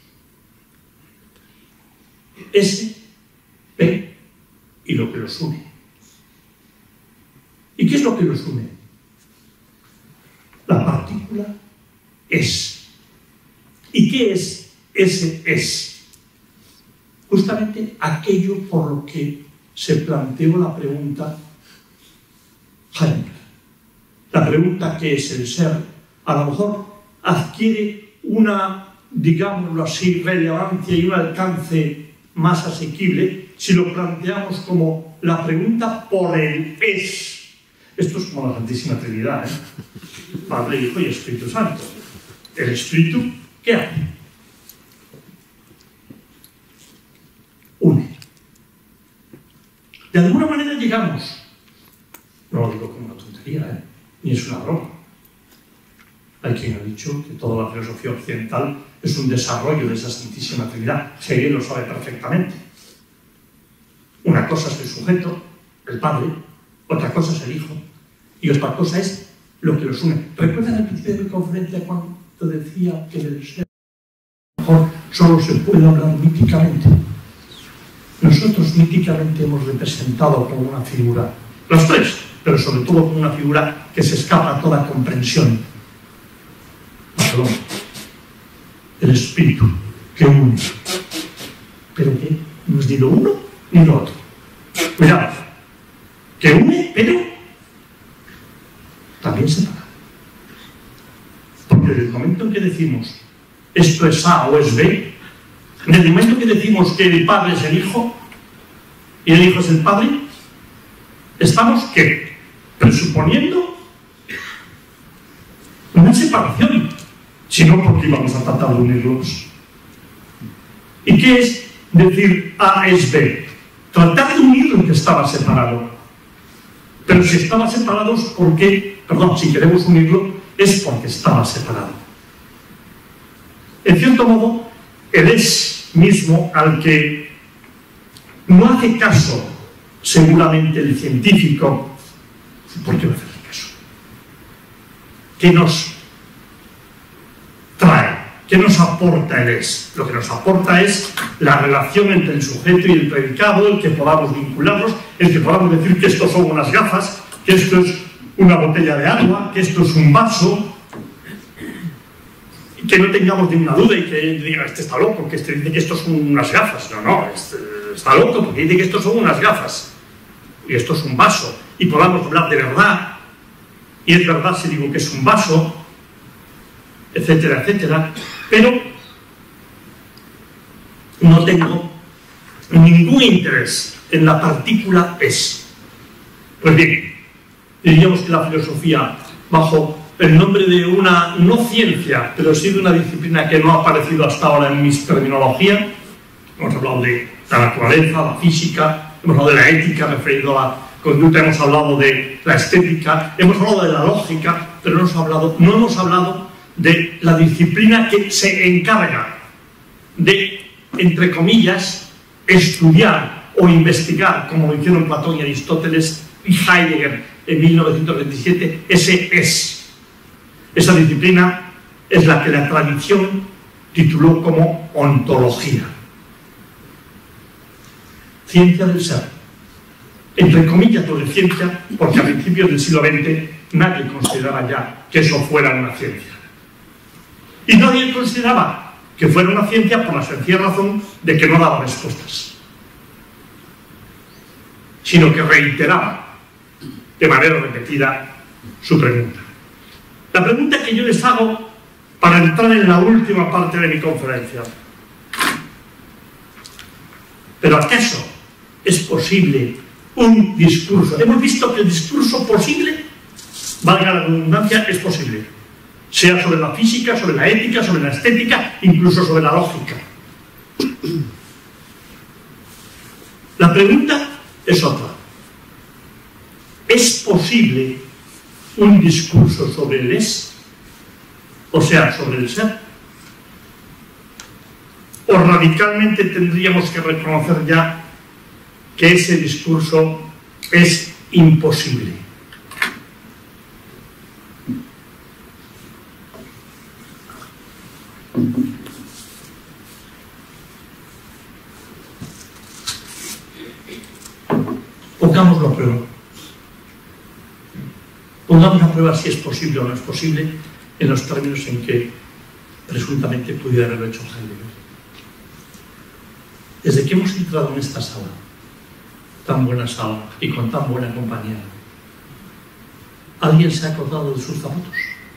Speaker 1: S, P y lo que los une. ¿Y qué es lo que los une? La partícula es. ¿Y qué es ese es? Justamente aquello por lo que se planteó la pregunta Heidegger. La pregunta ¿qué es el ser? A lo mejor adquiere una, digámoslo así, relevancia y un alcance más asequible si lo planteamos como la pregunta por el es. Esto es como la Santísima Trinidad, ¿eh? Padre, Hijo y Espíritu Santo. El Espíritu, ¿qué hace? Une. De alguna manera llegamos, no lo digo como una tontería, ¿eh? Ni es una broma. Hay quien ha dicho que toda la filosofía occidental es un desarrollo de esa Santísima Trinidad. Hegel lo sabe perfectamente. Una cosa es el sujeto, el Padre, otra cosa es el Hijo, y otra cosa es lo que los une. ¿Recuerdan al principio de mi conferencia cuando decía que del ser mejor solo se puede hablar míticamente? Nosotros míticamente hemos representado como una figura, los tres, pero sobre todo como una figura que se escapa a toda comprensión. Perdón, el espíritu que une, pero que no es ni lo uno ni lo otro. Cuidado, que une, pero también separa. Porque en el momento en que decimos esto es A o es B, en el momento que decimos que el Padre es el Hijo y el Hijo es el Padre, estamos, ¿qué? Presuponiendo una separación, sino porque íbamos a tratar de unirlos. ¿Y qué es decir A es B? Tratar de unir lo que estaba separado. Pero si estaba separado es porque, perdón, si queremos unirlo, es porque estaba separado. En cierto modo, el es mismo al que no hace caso seguramente el científico, ¿por qué no hace caso? ¿Qué nos trae? ¿Qué nos aporta el es? Lo que nos aporta es la relación entre el sujeto y el predicado, el que podamos vincularlos, el que podamos decir que esto son unas gafas, que esto es una botella de agua, que esto es un vaso, y que no tengamos ninguna duda y que diga, este está loco, que este dice que esto son unas gafas. No, no, este está loco porque dice que esto son unas gafas y esto es un vaso, y podamos hablar de verdad, y es verdad si digo que es un vaso, etcétera, etcétera, pero no tengo ningún interés en la partícula es. Pues bien, diríamos que la filosofía, bajo el nombre de una, no ciencia, pero sí de una disciplina que no ha aparecido hasta ahora en mis terminología, hemos hablado de la naturaleza, la física, hemos hablado de la ética referido a la conducta, hemos hablado de la estética, hemos hablado de la lógica, pero no hemos hablado, no hemos hablado de la disciplina que se encarga de, entre comillas, estudiar o investigar, como lo hicieron Platón y Aristóteles y Heidegger en mil novecientos veintisiete, ese es. Esa disciplina es la que la tradición tituló como ontología. Ciencia del ser. Entre comillas lo de ciencia, porque a principios del siglo veinte nadie consideraba ya que eso fuera una ciencia. Y nadie consideraba que fuera una ciencia por la sencilla razón de que no daba respuestas, sino que reiteraba de manera repetida su pregunta. La pregunta que yo les hago para entrar en la última parte de mi conferencia: ¿pero acaso es posible un discurso? Hemos visto que el discurso posible, valga la redundancia, es posible, sea sobre la física, sobre la ética, sobre la estética, incluso sobre la lógica. La pregunta es otra: ¿es posible un discurso sobre el es? O sea, sobre el ser. ¿O radicalmente tendríamos que reconocer ya que ese discurso es imposible? Pongámoslo a prueba. Pongamos a prueba si es posible o no es posible en los términos en que presuntamente pudiera haberlo hecho Heidegger. Desde que hemos entrado en esta sala, tan buena sala y con tan buena compañía, ¿alguien se ha acordado de sus zapatos?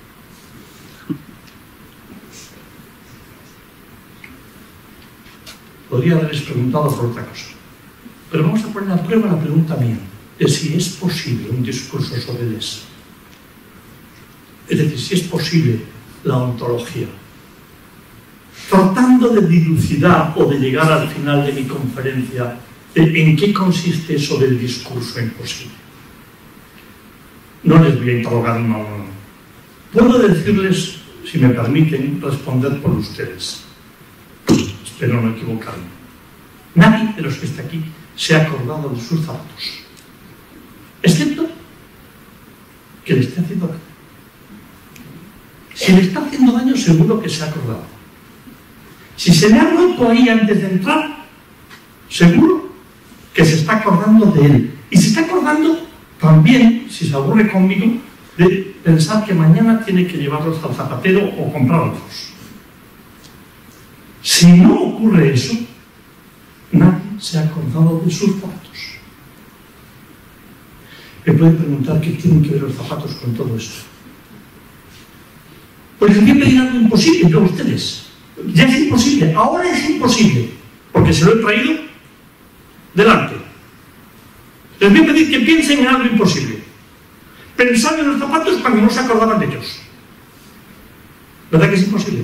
Speaker 1: Podría haberles preguntado por otra cosa, pero vamos a poner a prueba la pregunta mía de si es posible un discurso sobre el es. Es decir, si es posible la ontología. Tratando de dilucidar o de llegar al final de mi conferencia en qué consiste eso del discurso imposible. No les voy a interrogar uno a uno. Puedo decirles, si me permiten, responder por ustedes. Espero no equivocarme. Nadie de los que está aquí se ha acordado de sus zapatos, excepto que le esté haciendo daño. Si le está haciendo daño, seguro que se ha acordado. Si se le ha roto ahí antes de entrar, seguro que se está acordando de él. Y se está acordando también, si se aburre conmigo, de pensar que mañana tiene que llevarlos al zapatero o comprar otros. Si no ocurre eso, nadie se ha acordado de sus zapatos. Me pueden preguntar qué tienen que ver los zapatos con todo esto. Pues les voy a pedir algo imposible yo a ustedes. Ya es imposible, ahora es imposible, porque se lo he traído delante. Les voy a pedir que piensen en algo imposible. Pensad en los zapatos cuando no se acordaban de ellos. ¿Verdad que es imposible?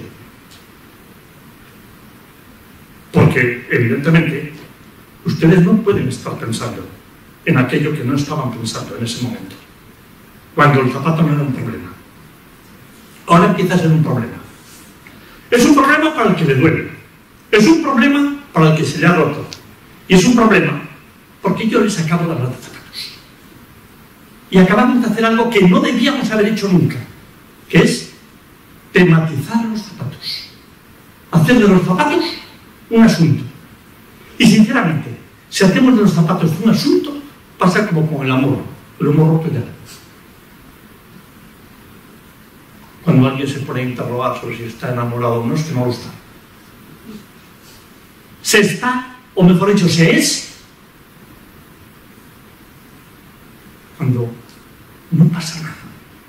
Speaker 1: Porque, evidentemente, ustedes no pueden estar pensando en aquello que no estaban pensando en ese momento, cuando el zapato no era un problema. Ahora empieza a ser un problema. Es un problema para el que le duele. Es un problema para el que se le ha roto. Y es un problema porque yo les acabo de hablar de zapatos. Y acabamos de hacer algo que no debíamos haber hecho nunca, que es tematizar los zapatos. Hacer de los zapatos un asunto. Y sinceramente, si hacemos de los zapatos un asunto, pasa como con el amor. El amor roto ya. Cuando alguien se pone a interrogar sobre si está enamorado o no, es que no lo está. Se está, o mejor dicho, se es, cuando no pasa nada.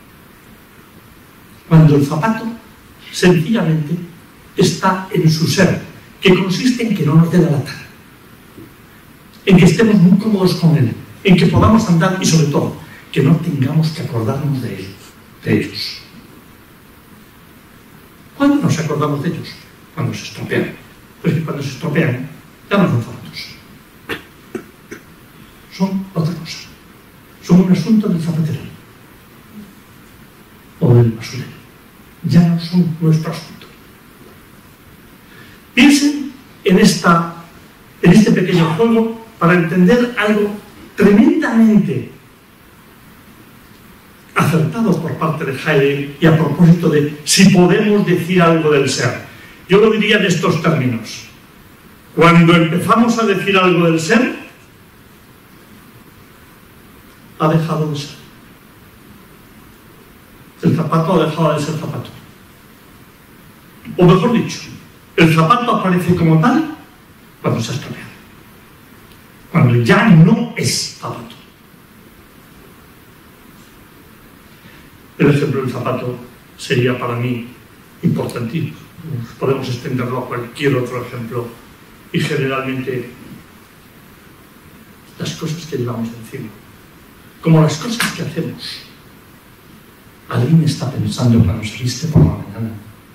Speaker 1: Cuando el zapato sencillamente está en su ser, que consiste en que no nos dé la lata, en que estemos muy cómodos con él, en que podamos andar y sobre todo, que no tengamos que acordarnos de él, de ellos. ¿Cuándo nos acordamos de ellos? Cuando se estropean. Pues que cuando se estropean, ya no son zapatos. Son otra cosa. Son un asunto del zapatero o del basurero. Ya no son nuestro asunto. Piensen en, esta, en este pequeño juego para entender algo tremendamente acertado por parte de Heidegger y a propósito de si podemos decir algo del ser. Yo lo diría en estos términos. Cuando empezamos a decir algo del ser, ha dejado de ser. El zapato ha dejado de ser zapato. O mejor dicho, el zapato aparece como tal cuando se ha estropeado. Cuando ya no es zapato. El ejemplo del zapato sería para mí importantísimo. Podemos extenderlo a cualquier otro ejemplo y generalmente las cosas que llevamos encima, como las cosas que hacemos. Alguien está pensando cuando saliste por la mañana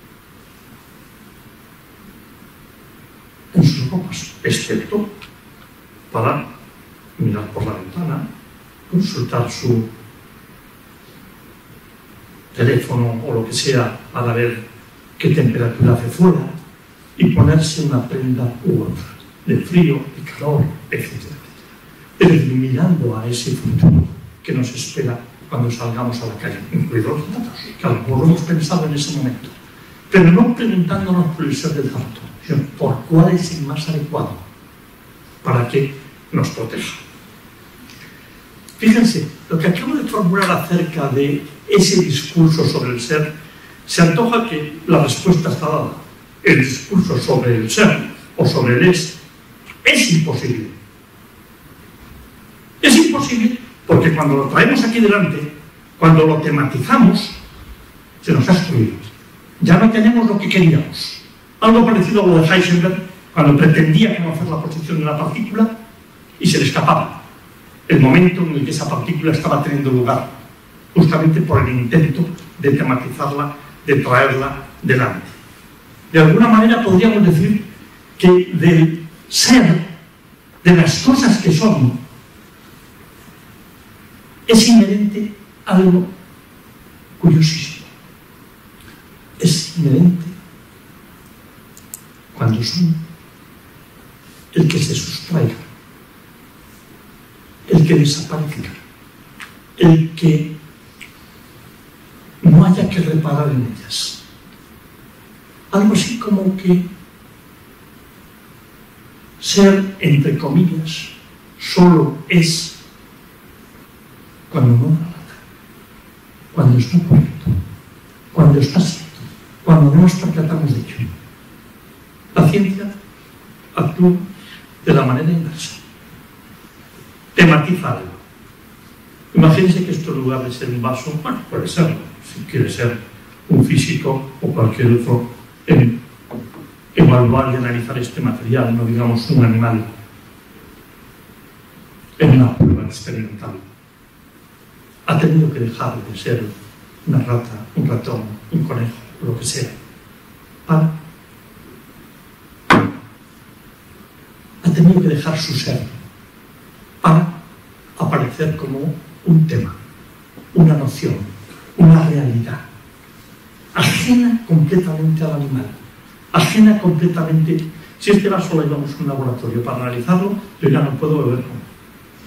Speaker 1: en sus ropas, excepto para mirar por la ventana, consultar su teléfono o lo que sea para ver qué temperatura hace fuera y ponerse una prenda u otra, de frío, de calor, etcétera. Es decir, mirando a ese futuro que nos espera cuando salgamos a la calle, incluidos los zapatos, que a lo mejor lo hemos pensado en ese momento, pero no preguntándonos por el ser del zapato, sino por cuál es el más adecuado para que nos proteja. Fíjense, lo que acabo de formular acerca de ese discurso sobre el ser, se antoja que la respuesta está dada. El discurso sobre el ser o sobre el es es imposible. Es imposible porque cuando lo traemos aquí delante, cuando lo tematizamos, se nos ha excluido. Ya no tenemos lo que queríamos. Algo parecido a lo de Heisenberg, cuando pretendía conocer la posición de una partícula y se le escapaba el momento en el que esa partícula estaba teniendo lugar, justamente por el intento de tematizarla, de traerla delante. De alguna manera podríamos decir que del ser, de las cosas que son, es inherente algo curiosísimo. Es inherente cuando son el que se sustraiga, el que desaparezca, el que no haya que reparar en ellas. Algo así como que ser, entre comillas, solo es cuando no da lata, cuando está correcto, cuando está cierto, cuando no nos percatamos de ello. La ciencia actúa de la manera inversa. Tematiza algo. Imagínense que esto, en lugar de ser un vaso, bueno, puede serlo, si quiere ser un físico o cualquier otro en evaluar y analizar este material, no digamos un animal, en una prueba experimental. Ha tenido que dejar de ser una rata, un ratón, un conejo, lo que sea, para... ha tenido que dejar su ser para aparecer como un tema, una noción, una realidad, ajena completamente al animal, ajena completamente... Si este vaso lo llevamos a un laboratorio para analizarlo, yo ya no puedo beber con él.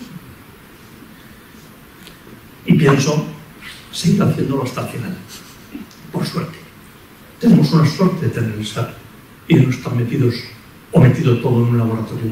Speaker 1: Y pienso seguir haciéndolo hasta el final, por suerte. Tenemos una suerte de tener el ser y de no estar metidos o metido todo en un laboratorio.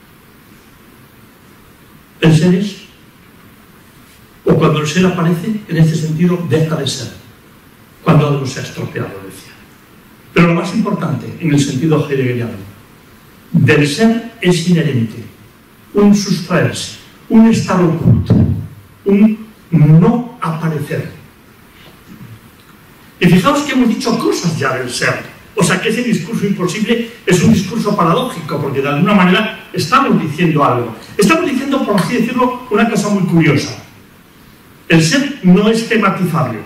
Speaker 1: El ser es, o cuando el ser aparece, en este sentido, deja de ser, cuando algo se ha estropeado, decía. Pero lo más importante, en el sentido heideggeriano, del ser es inherente un sustraerse, un estar oculto, un no aparecer. Y fijaos que hemos dicho cosas ya del ser, O sea que ese discurso imposible es un discurso paradójico, porque de alguna manera estamos diciendo algo. Estamos diciendo, por así decirlo, una cosa muy curiosa. El ser no es tematizable.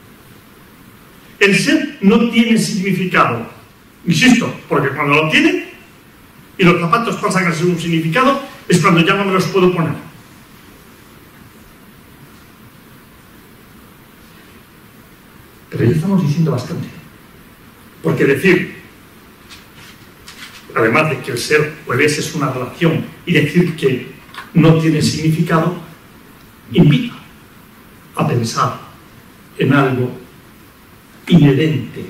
Speaker 1: El ser no tiene significado. Insisto, porque cuando lo tiene y los zapatos pasan a ser un significado, es cuando ya no me los puedo poner. Pero ya estamos diciendo bastante. Porque decir, además de que el ser o el es es una relación, y decir que no tiene significado, invita a pensar en algo inherente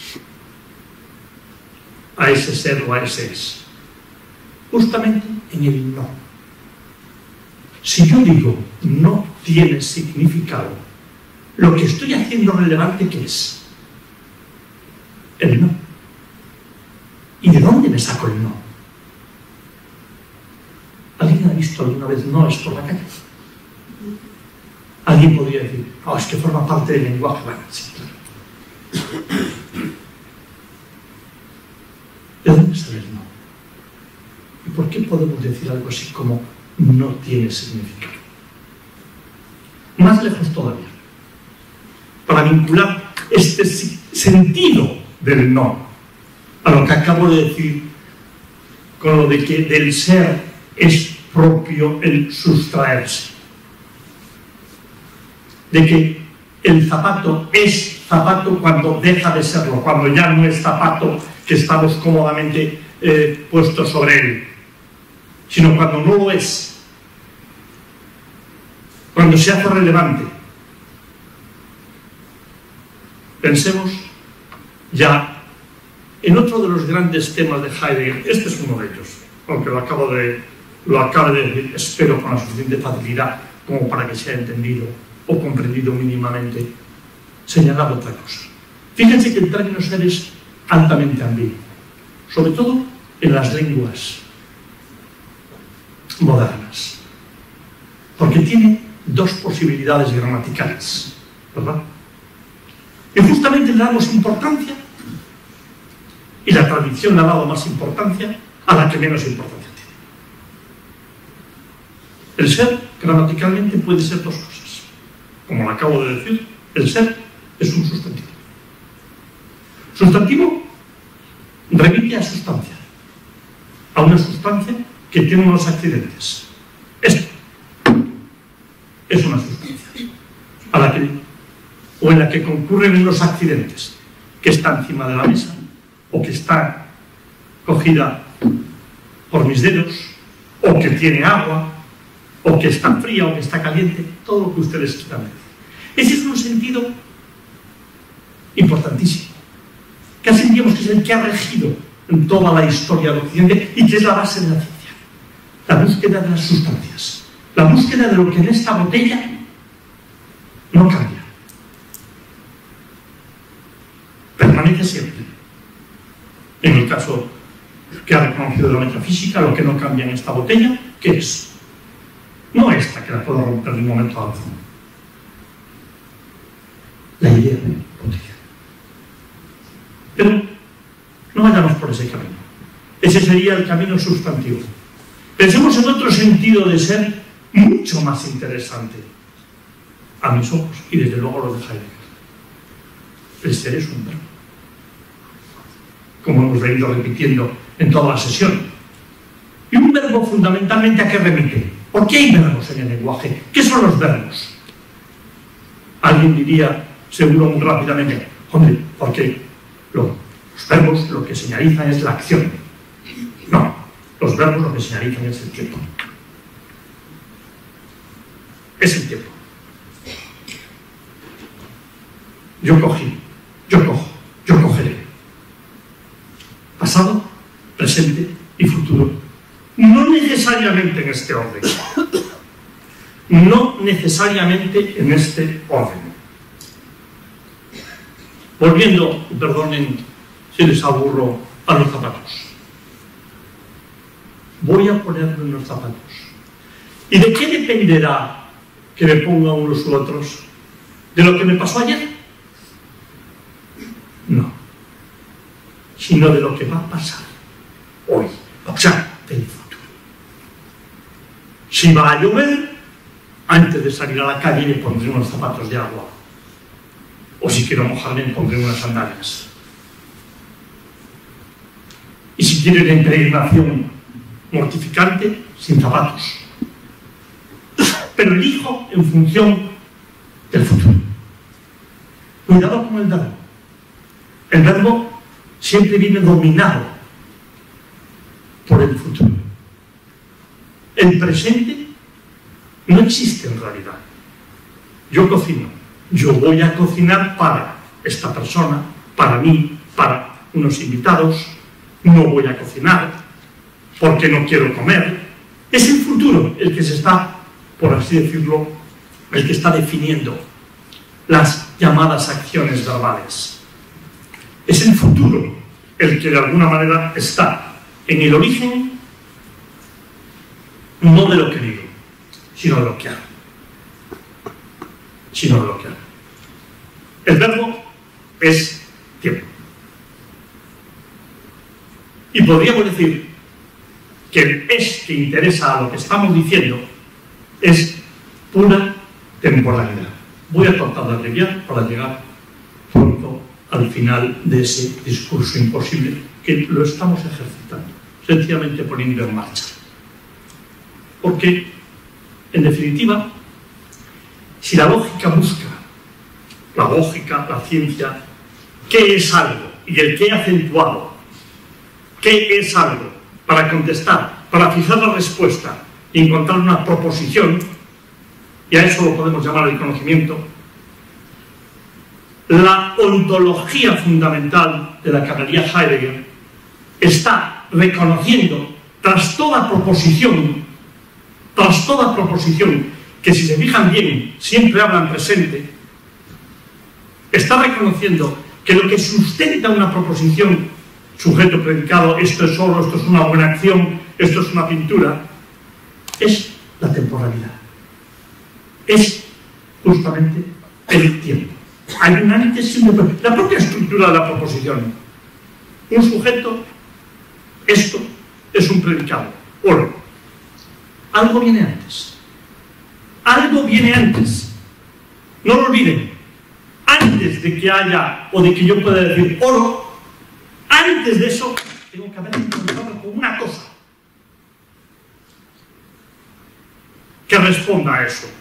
Speaker 1: a ese ser o a ese es. Justamente en el no. Si yo digo no tiene significado, lo que estoy haciendo relevante, ¿qué es? El no. ¿Y de dónde me saco el no? ¿Alguien ha visto alguna vez no es por la calle? Alguien podría decir, oh, es que forma parte del lenguaje. Bueno, sí, claro. ¿De dónde sale el no? ¿Y por qué podemos decir algo así como no tiene significado? Más lejos todavía, para vincular este sentido del no a lo que acabo de decir con lo de que del ser es propio el sustraerse, de que el zapato es zapato cuando deja de serlo, cuando ya no es zapato que estamos cómodamente eh, puestos sobre él, sino cuando no lo es, cuando se hace relevante. Pensemos ya en otro de los grandes temas de Heidegger. Este es uno de ellos, aunque lo acabo de, lo acabo de decir, espero con la suficiente facilidad como para que sea entendido o comprendido mínimamente. Señalar otra cosa. Fíjense que el término ser es altamente ambiguo, sobre todo en las lenguas modernas, porque tiene dos posibilidades gramaticales, ¿verdad? Y justamente le damos importancia, y la tradición le ha dado más importancia a la que menos importancia tiene. El ser, gramaticalmente, puede ser dos cosas. Como lo acabo de decir, el ser es un sustantivo. Sustantivo remite a sustancia, a una sustancia que tiene unos accidentes. Esto es una sustancia a la que, o en la que concurren unos accidentes, que está encima de la mesa, o que está cogida por mis dedos, o que tiene agua, o que está fría, o que está caliente, todo lo que ustedes quieran decir. Ese es un sentido importantísimo. Casi diríamos que es el que ha regido en toda la historia del Occidente y que es la base de la ciencia. La búsqueda de las sustancias. La búsqueda de lo que en esta botella no cambia. Permanece siempre. En el caso que ha reconocido la metafísica, lo que no cambia en esta botella, ¿qué es? No esta, que la puedo romper de un momento a otro. La idea de botella. Pero no vayamos por ese camino. Ese sería el camino sustantivo. Pensemos en otro sentido de ser mucho más interesante a mis ojos, y desde luego lo de Heidegger. El ser es un verbo, como hemos venido repitiendo en toda la sesión. Y un verbo fundamentalmente, ¿a qué remite? ¿Por qué hay verbos en el lenguaje? ¿Qué son los verbos? Alguien diría, seguro muy rápidamente, hombre, porque lo, los verbos lo que señalizan es la acción. No, los verbos lo que señalizan es el tiempo. Es el tiempo. Yo cogí, yo cojo, yo cogeré. Pasado, presente y futuro. No necesariamente en este orden. No necesariamente en este orden. Volviendo, perdonen si les aburro, a los zapatos. Voy a ponerme unos zapatos. ¿Y de qué dependerá que me ponga unos u otros? ¿De lo que me pasó ayer? No. sino de lo que va a pasar hoy, o sea, del futuro. Si va a llover, antes de salir a la calle me pondré unos zapatos de agua. O si quiero mojarme, me pondré unas sandalias. Y si quiero una impregnación mortificante, sin zapatos. Pero elijo en función del futuro. Cuidado con el verbo. El verbo siempre viene dominado por el futuro. El presente no existe en realidad. Yo cocino. Yo voy a cocinar para esta persona, para mí, para unos invitados. No voy a cocinar porque no quiero comer. Es el futuro el que se está, por así decirlo, el que está definiendo las llamadas acciones verbales. Es el futuro el que de alguna manera está en el origen, no de lo que digo, sino de lo que hago. Sino de lo que hago. El verbo es tiempo. Y podríamos decir que el es que interesa a lo que estamos diciendo es pura temporalidad. Voy a tratar de abreviar para llegar pronto al final de ese discurso imposible que lo estamos ejercitando, sencillamente poniendo en marcha. Porque, en definitiva, si la lógica busca, la lógica, la ciencia, ¿qué es algo? Y el qué acentuado, ¿qué es algo? Para contestar, para fijar la respuesta y encontrar una proposición, y a eso lo podemos llamar el conocimiento, la ontología fundamental de la carrería Heidegger está reconociendo, tras toda proposición, tras toda proposición, que si se fijan bien, siempre hablan presente, está reconociendo que lo que sustenta una proposición, sujeto, predicado, esto es oro, esto es una buena acción, esto es una pintura, es la temporalidad. Es justamente el tiempo. Hay un antes y un después. La propia estructura de la proposición. Un sujeto, esto es un predicado, oro. Algo viene antes. Algo viene antes. No lo olviden. Antes de que haya, o de que yo pueda decir oro, antes de eso, tengo que haber encontrado con una cosa que responda a eso.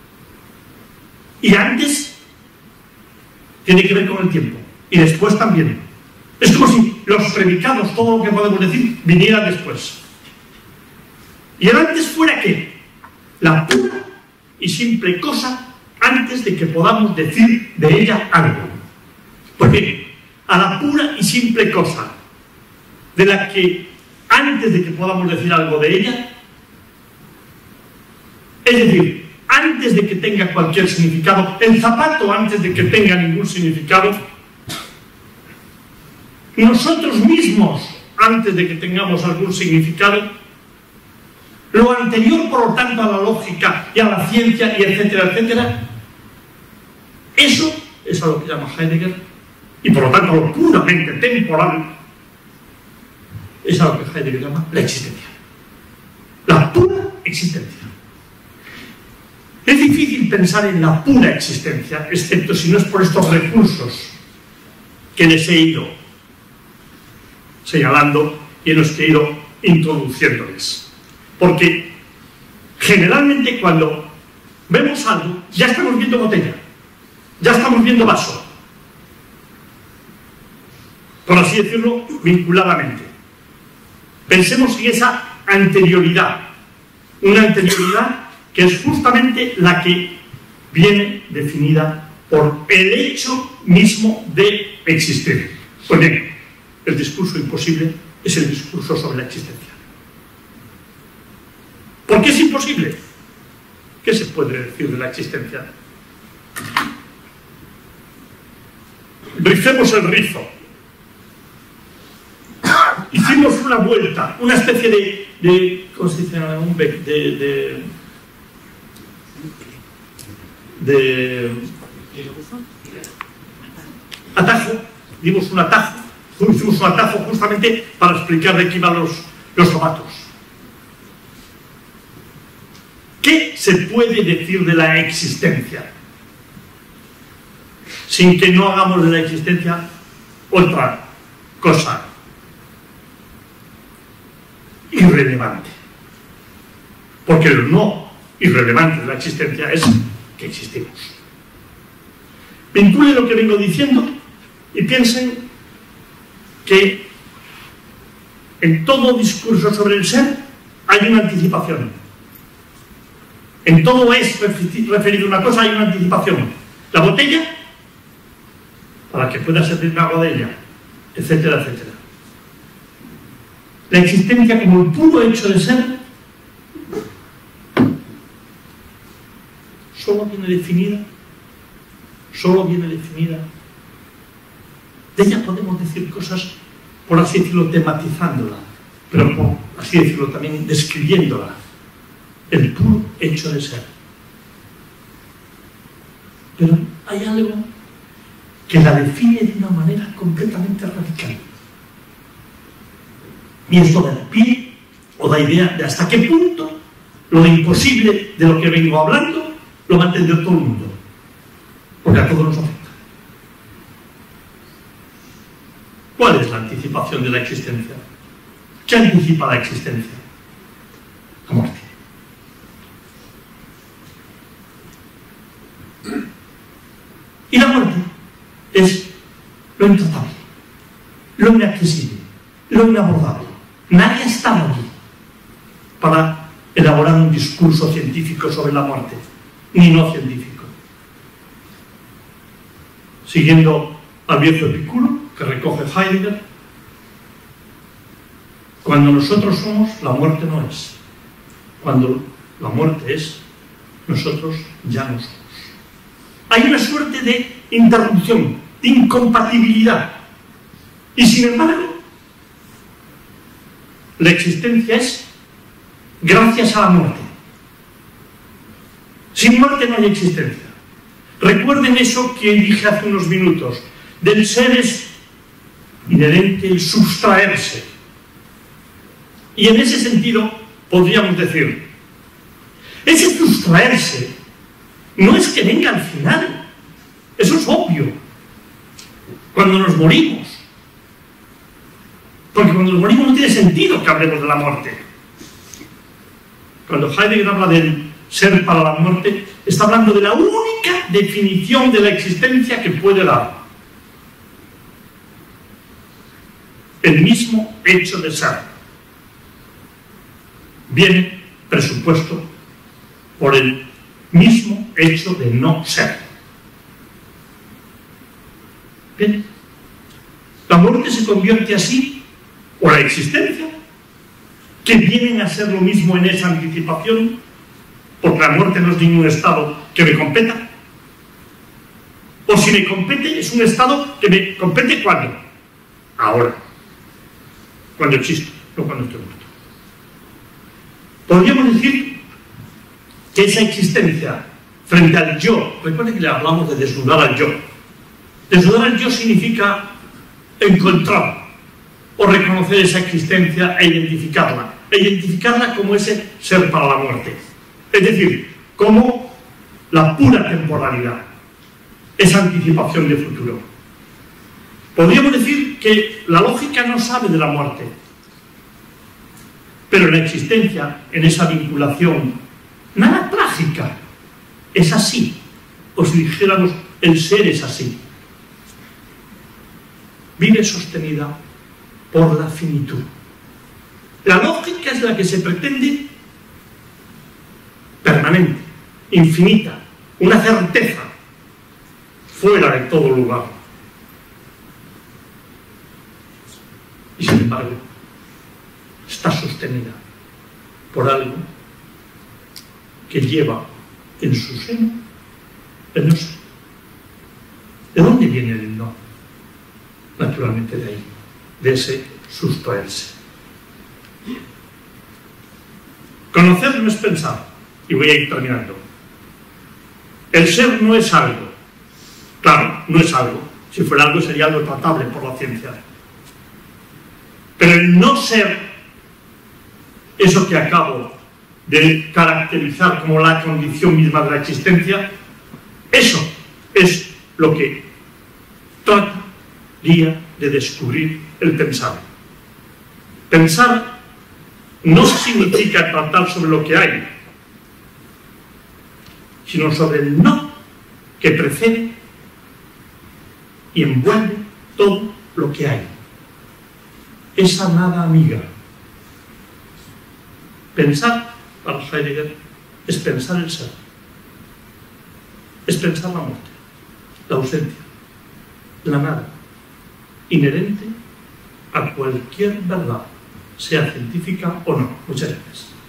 Speaker 1: Y antes tiene que ver con el tiempo. Y después también. Es como si los predicados, todo lo que podemos decir, viniera después. Y el antes fuera ¿qué? La pura y simple cosa antes de que podamos decir de ella algo. Pues bien, a la pura y simple cosa de la que antes de que podamos decir algo de ella, es decir, antes de que tenga cualquier significado, el zapato antes de que tenga ningún significado, nosotros mismos antes de que tengamos algún significado, lo anterior, por lo tanto, a la lógica y a la ciencia, y etcétera, etcétera, eso es a lo que llama Heidegger, y por lo tanto, lo puramente temporal, es a lo que Heidegger llama la existencia. La pura existencia. Es difícil pensar en la pura existencia, excepto si no es por estos recursos que les he ido señalando y en los que he ido introduciéndoles. Porque generalmente cuando vemos algo, ya estamos viendo botella, ya estamos viendo vaso, por así decirlo, vinculadamente. Pensemos en esa anterioridad, una anterioridad que es justamente la que viene definida por el hecho mismo de existir. Pues bien, el discurso imposible es el discurso sobre la existencia. ¿Por qué es imposible? ¿Qué se puede decir de la existencia? Ricemos el rizo. Hicimos una vuelta, una especie de, de ¿cómo se dice? Un de, de, de atajo, dimos un atajo hicimos un atajo justamente para explicar de qué iban los, los zapatos. ¿Qué se puede decir de la existencia sin que no hagamos de la existencia otra cosa irrelevante? Porque lo no irrelevante de la existencia es que existimos. Vinculen lo que vengo diciendo y piensen que en todo discurso sobre el ser hay una anticipación. En todo es referido a una cosa hay una anticipación. La botella, para que pueda servirme agua de ella, etcétera, etcétera. La existencia como el puro hecho de ser solo viene definida, solo viene definida. De ella podemos decir cosas, por así decirlo, tematizándola, pero por así decirlo también describiéndola. El puro hecho de ser. Pero hay algo que la define de una manera completamente radical. Y esto da pie o da idea de hasta qué punto lo de imposible de lo que vengo hablando lo va a entender todo el mundo. Porque a todos nos afecta. ¿Cuál es la anticipación de la existencia? ¿Qué anticipa la existencia? La muerte. Y la muerte es lo intratable, lo inaccesible, lo inabordable. Nadie ha estado aquí para elaborar un discurso científico sobre la muerte, ni no científico. Siguiendo al viejo Epicuro, que recoge Heidegger, cuando nosotros somos, la muerte no es. Cuando la muerte es, nosotros ya no somos. Hay una suerte de interrupción, de incompatibilidad. Y sin embargo, la existencia es gracias a la muerte. Sin muerte no hay existencia. Recuerden eso que dije hace unos minutos. Del ser es inherente el sustraerse. Y en ese sentido podríamos decir, ese sustraerse no es que venga al final, eso es obvio, cuando nos morimos. Porque cuando nos morimos no tiene sentido que hablemos de la muerte. Cuando Heidegger habla del ser para la muerte, está hablando de la única definición de la existencia que puede dar. El mismo hecho de ser. Viene presupuesto por el mismo hecho de no ser. Bien. La muerte se convierte así, o la existencia, que vienen a ser lo mismo en esa anticipación, porque la muerte no es ningún estado que me competa. O si me compete, es un estado que me compete ¿cuándo? Ahora. Cuando existo, no cuando estoy muerto. Podríamos decir que esa existencia frente al yo, recuerden que le hablamos de desnudar al yo. Desnudar al yo significa encontrar o reconocer esa existencia e identificarla. E identificarla como ese ser para la muerte. Es decir, como la pura temporalidad, esa anticipación de futuro. Podríamos decir que la lógica no sabe de la muerte, pero la existencia, en esa vinculación, nada trágica, es así. O si dijéramos, el ser es así. Vive sostenida por la finitud. La lógica es la que se pretende permanente, infinita, una certeza, fuera de todo lugar. Y sin embargo, está sostenida por algo que lleva en su seno el no ser. ¿De dónde viene el no? Naturalmente de ahí, de ese sustraerse. Conocer no es pensar, y voy a ir terminando. El ser no es algo. Claro, no es algo. Si fuera algo sería algo tratable por la ciencia. Pero el no ser, eso que acabo de caracterizar como la condición misma de la existencia, eso es lo que trataría de descubrir el pensar. Pensar no significa tratar sobre lo que hay, sino sobre el no que precede y envuelve todo lo que hay. Esa nada amiga. Pensar, para Heidegger, es pensar el ser. Es pensar la muerte, la ausencia, la nada, inherente a cualquier verdad, sea científica o no. Muchas gracias.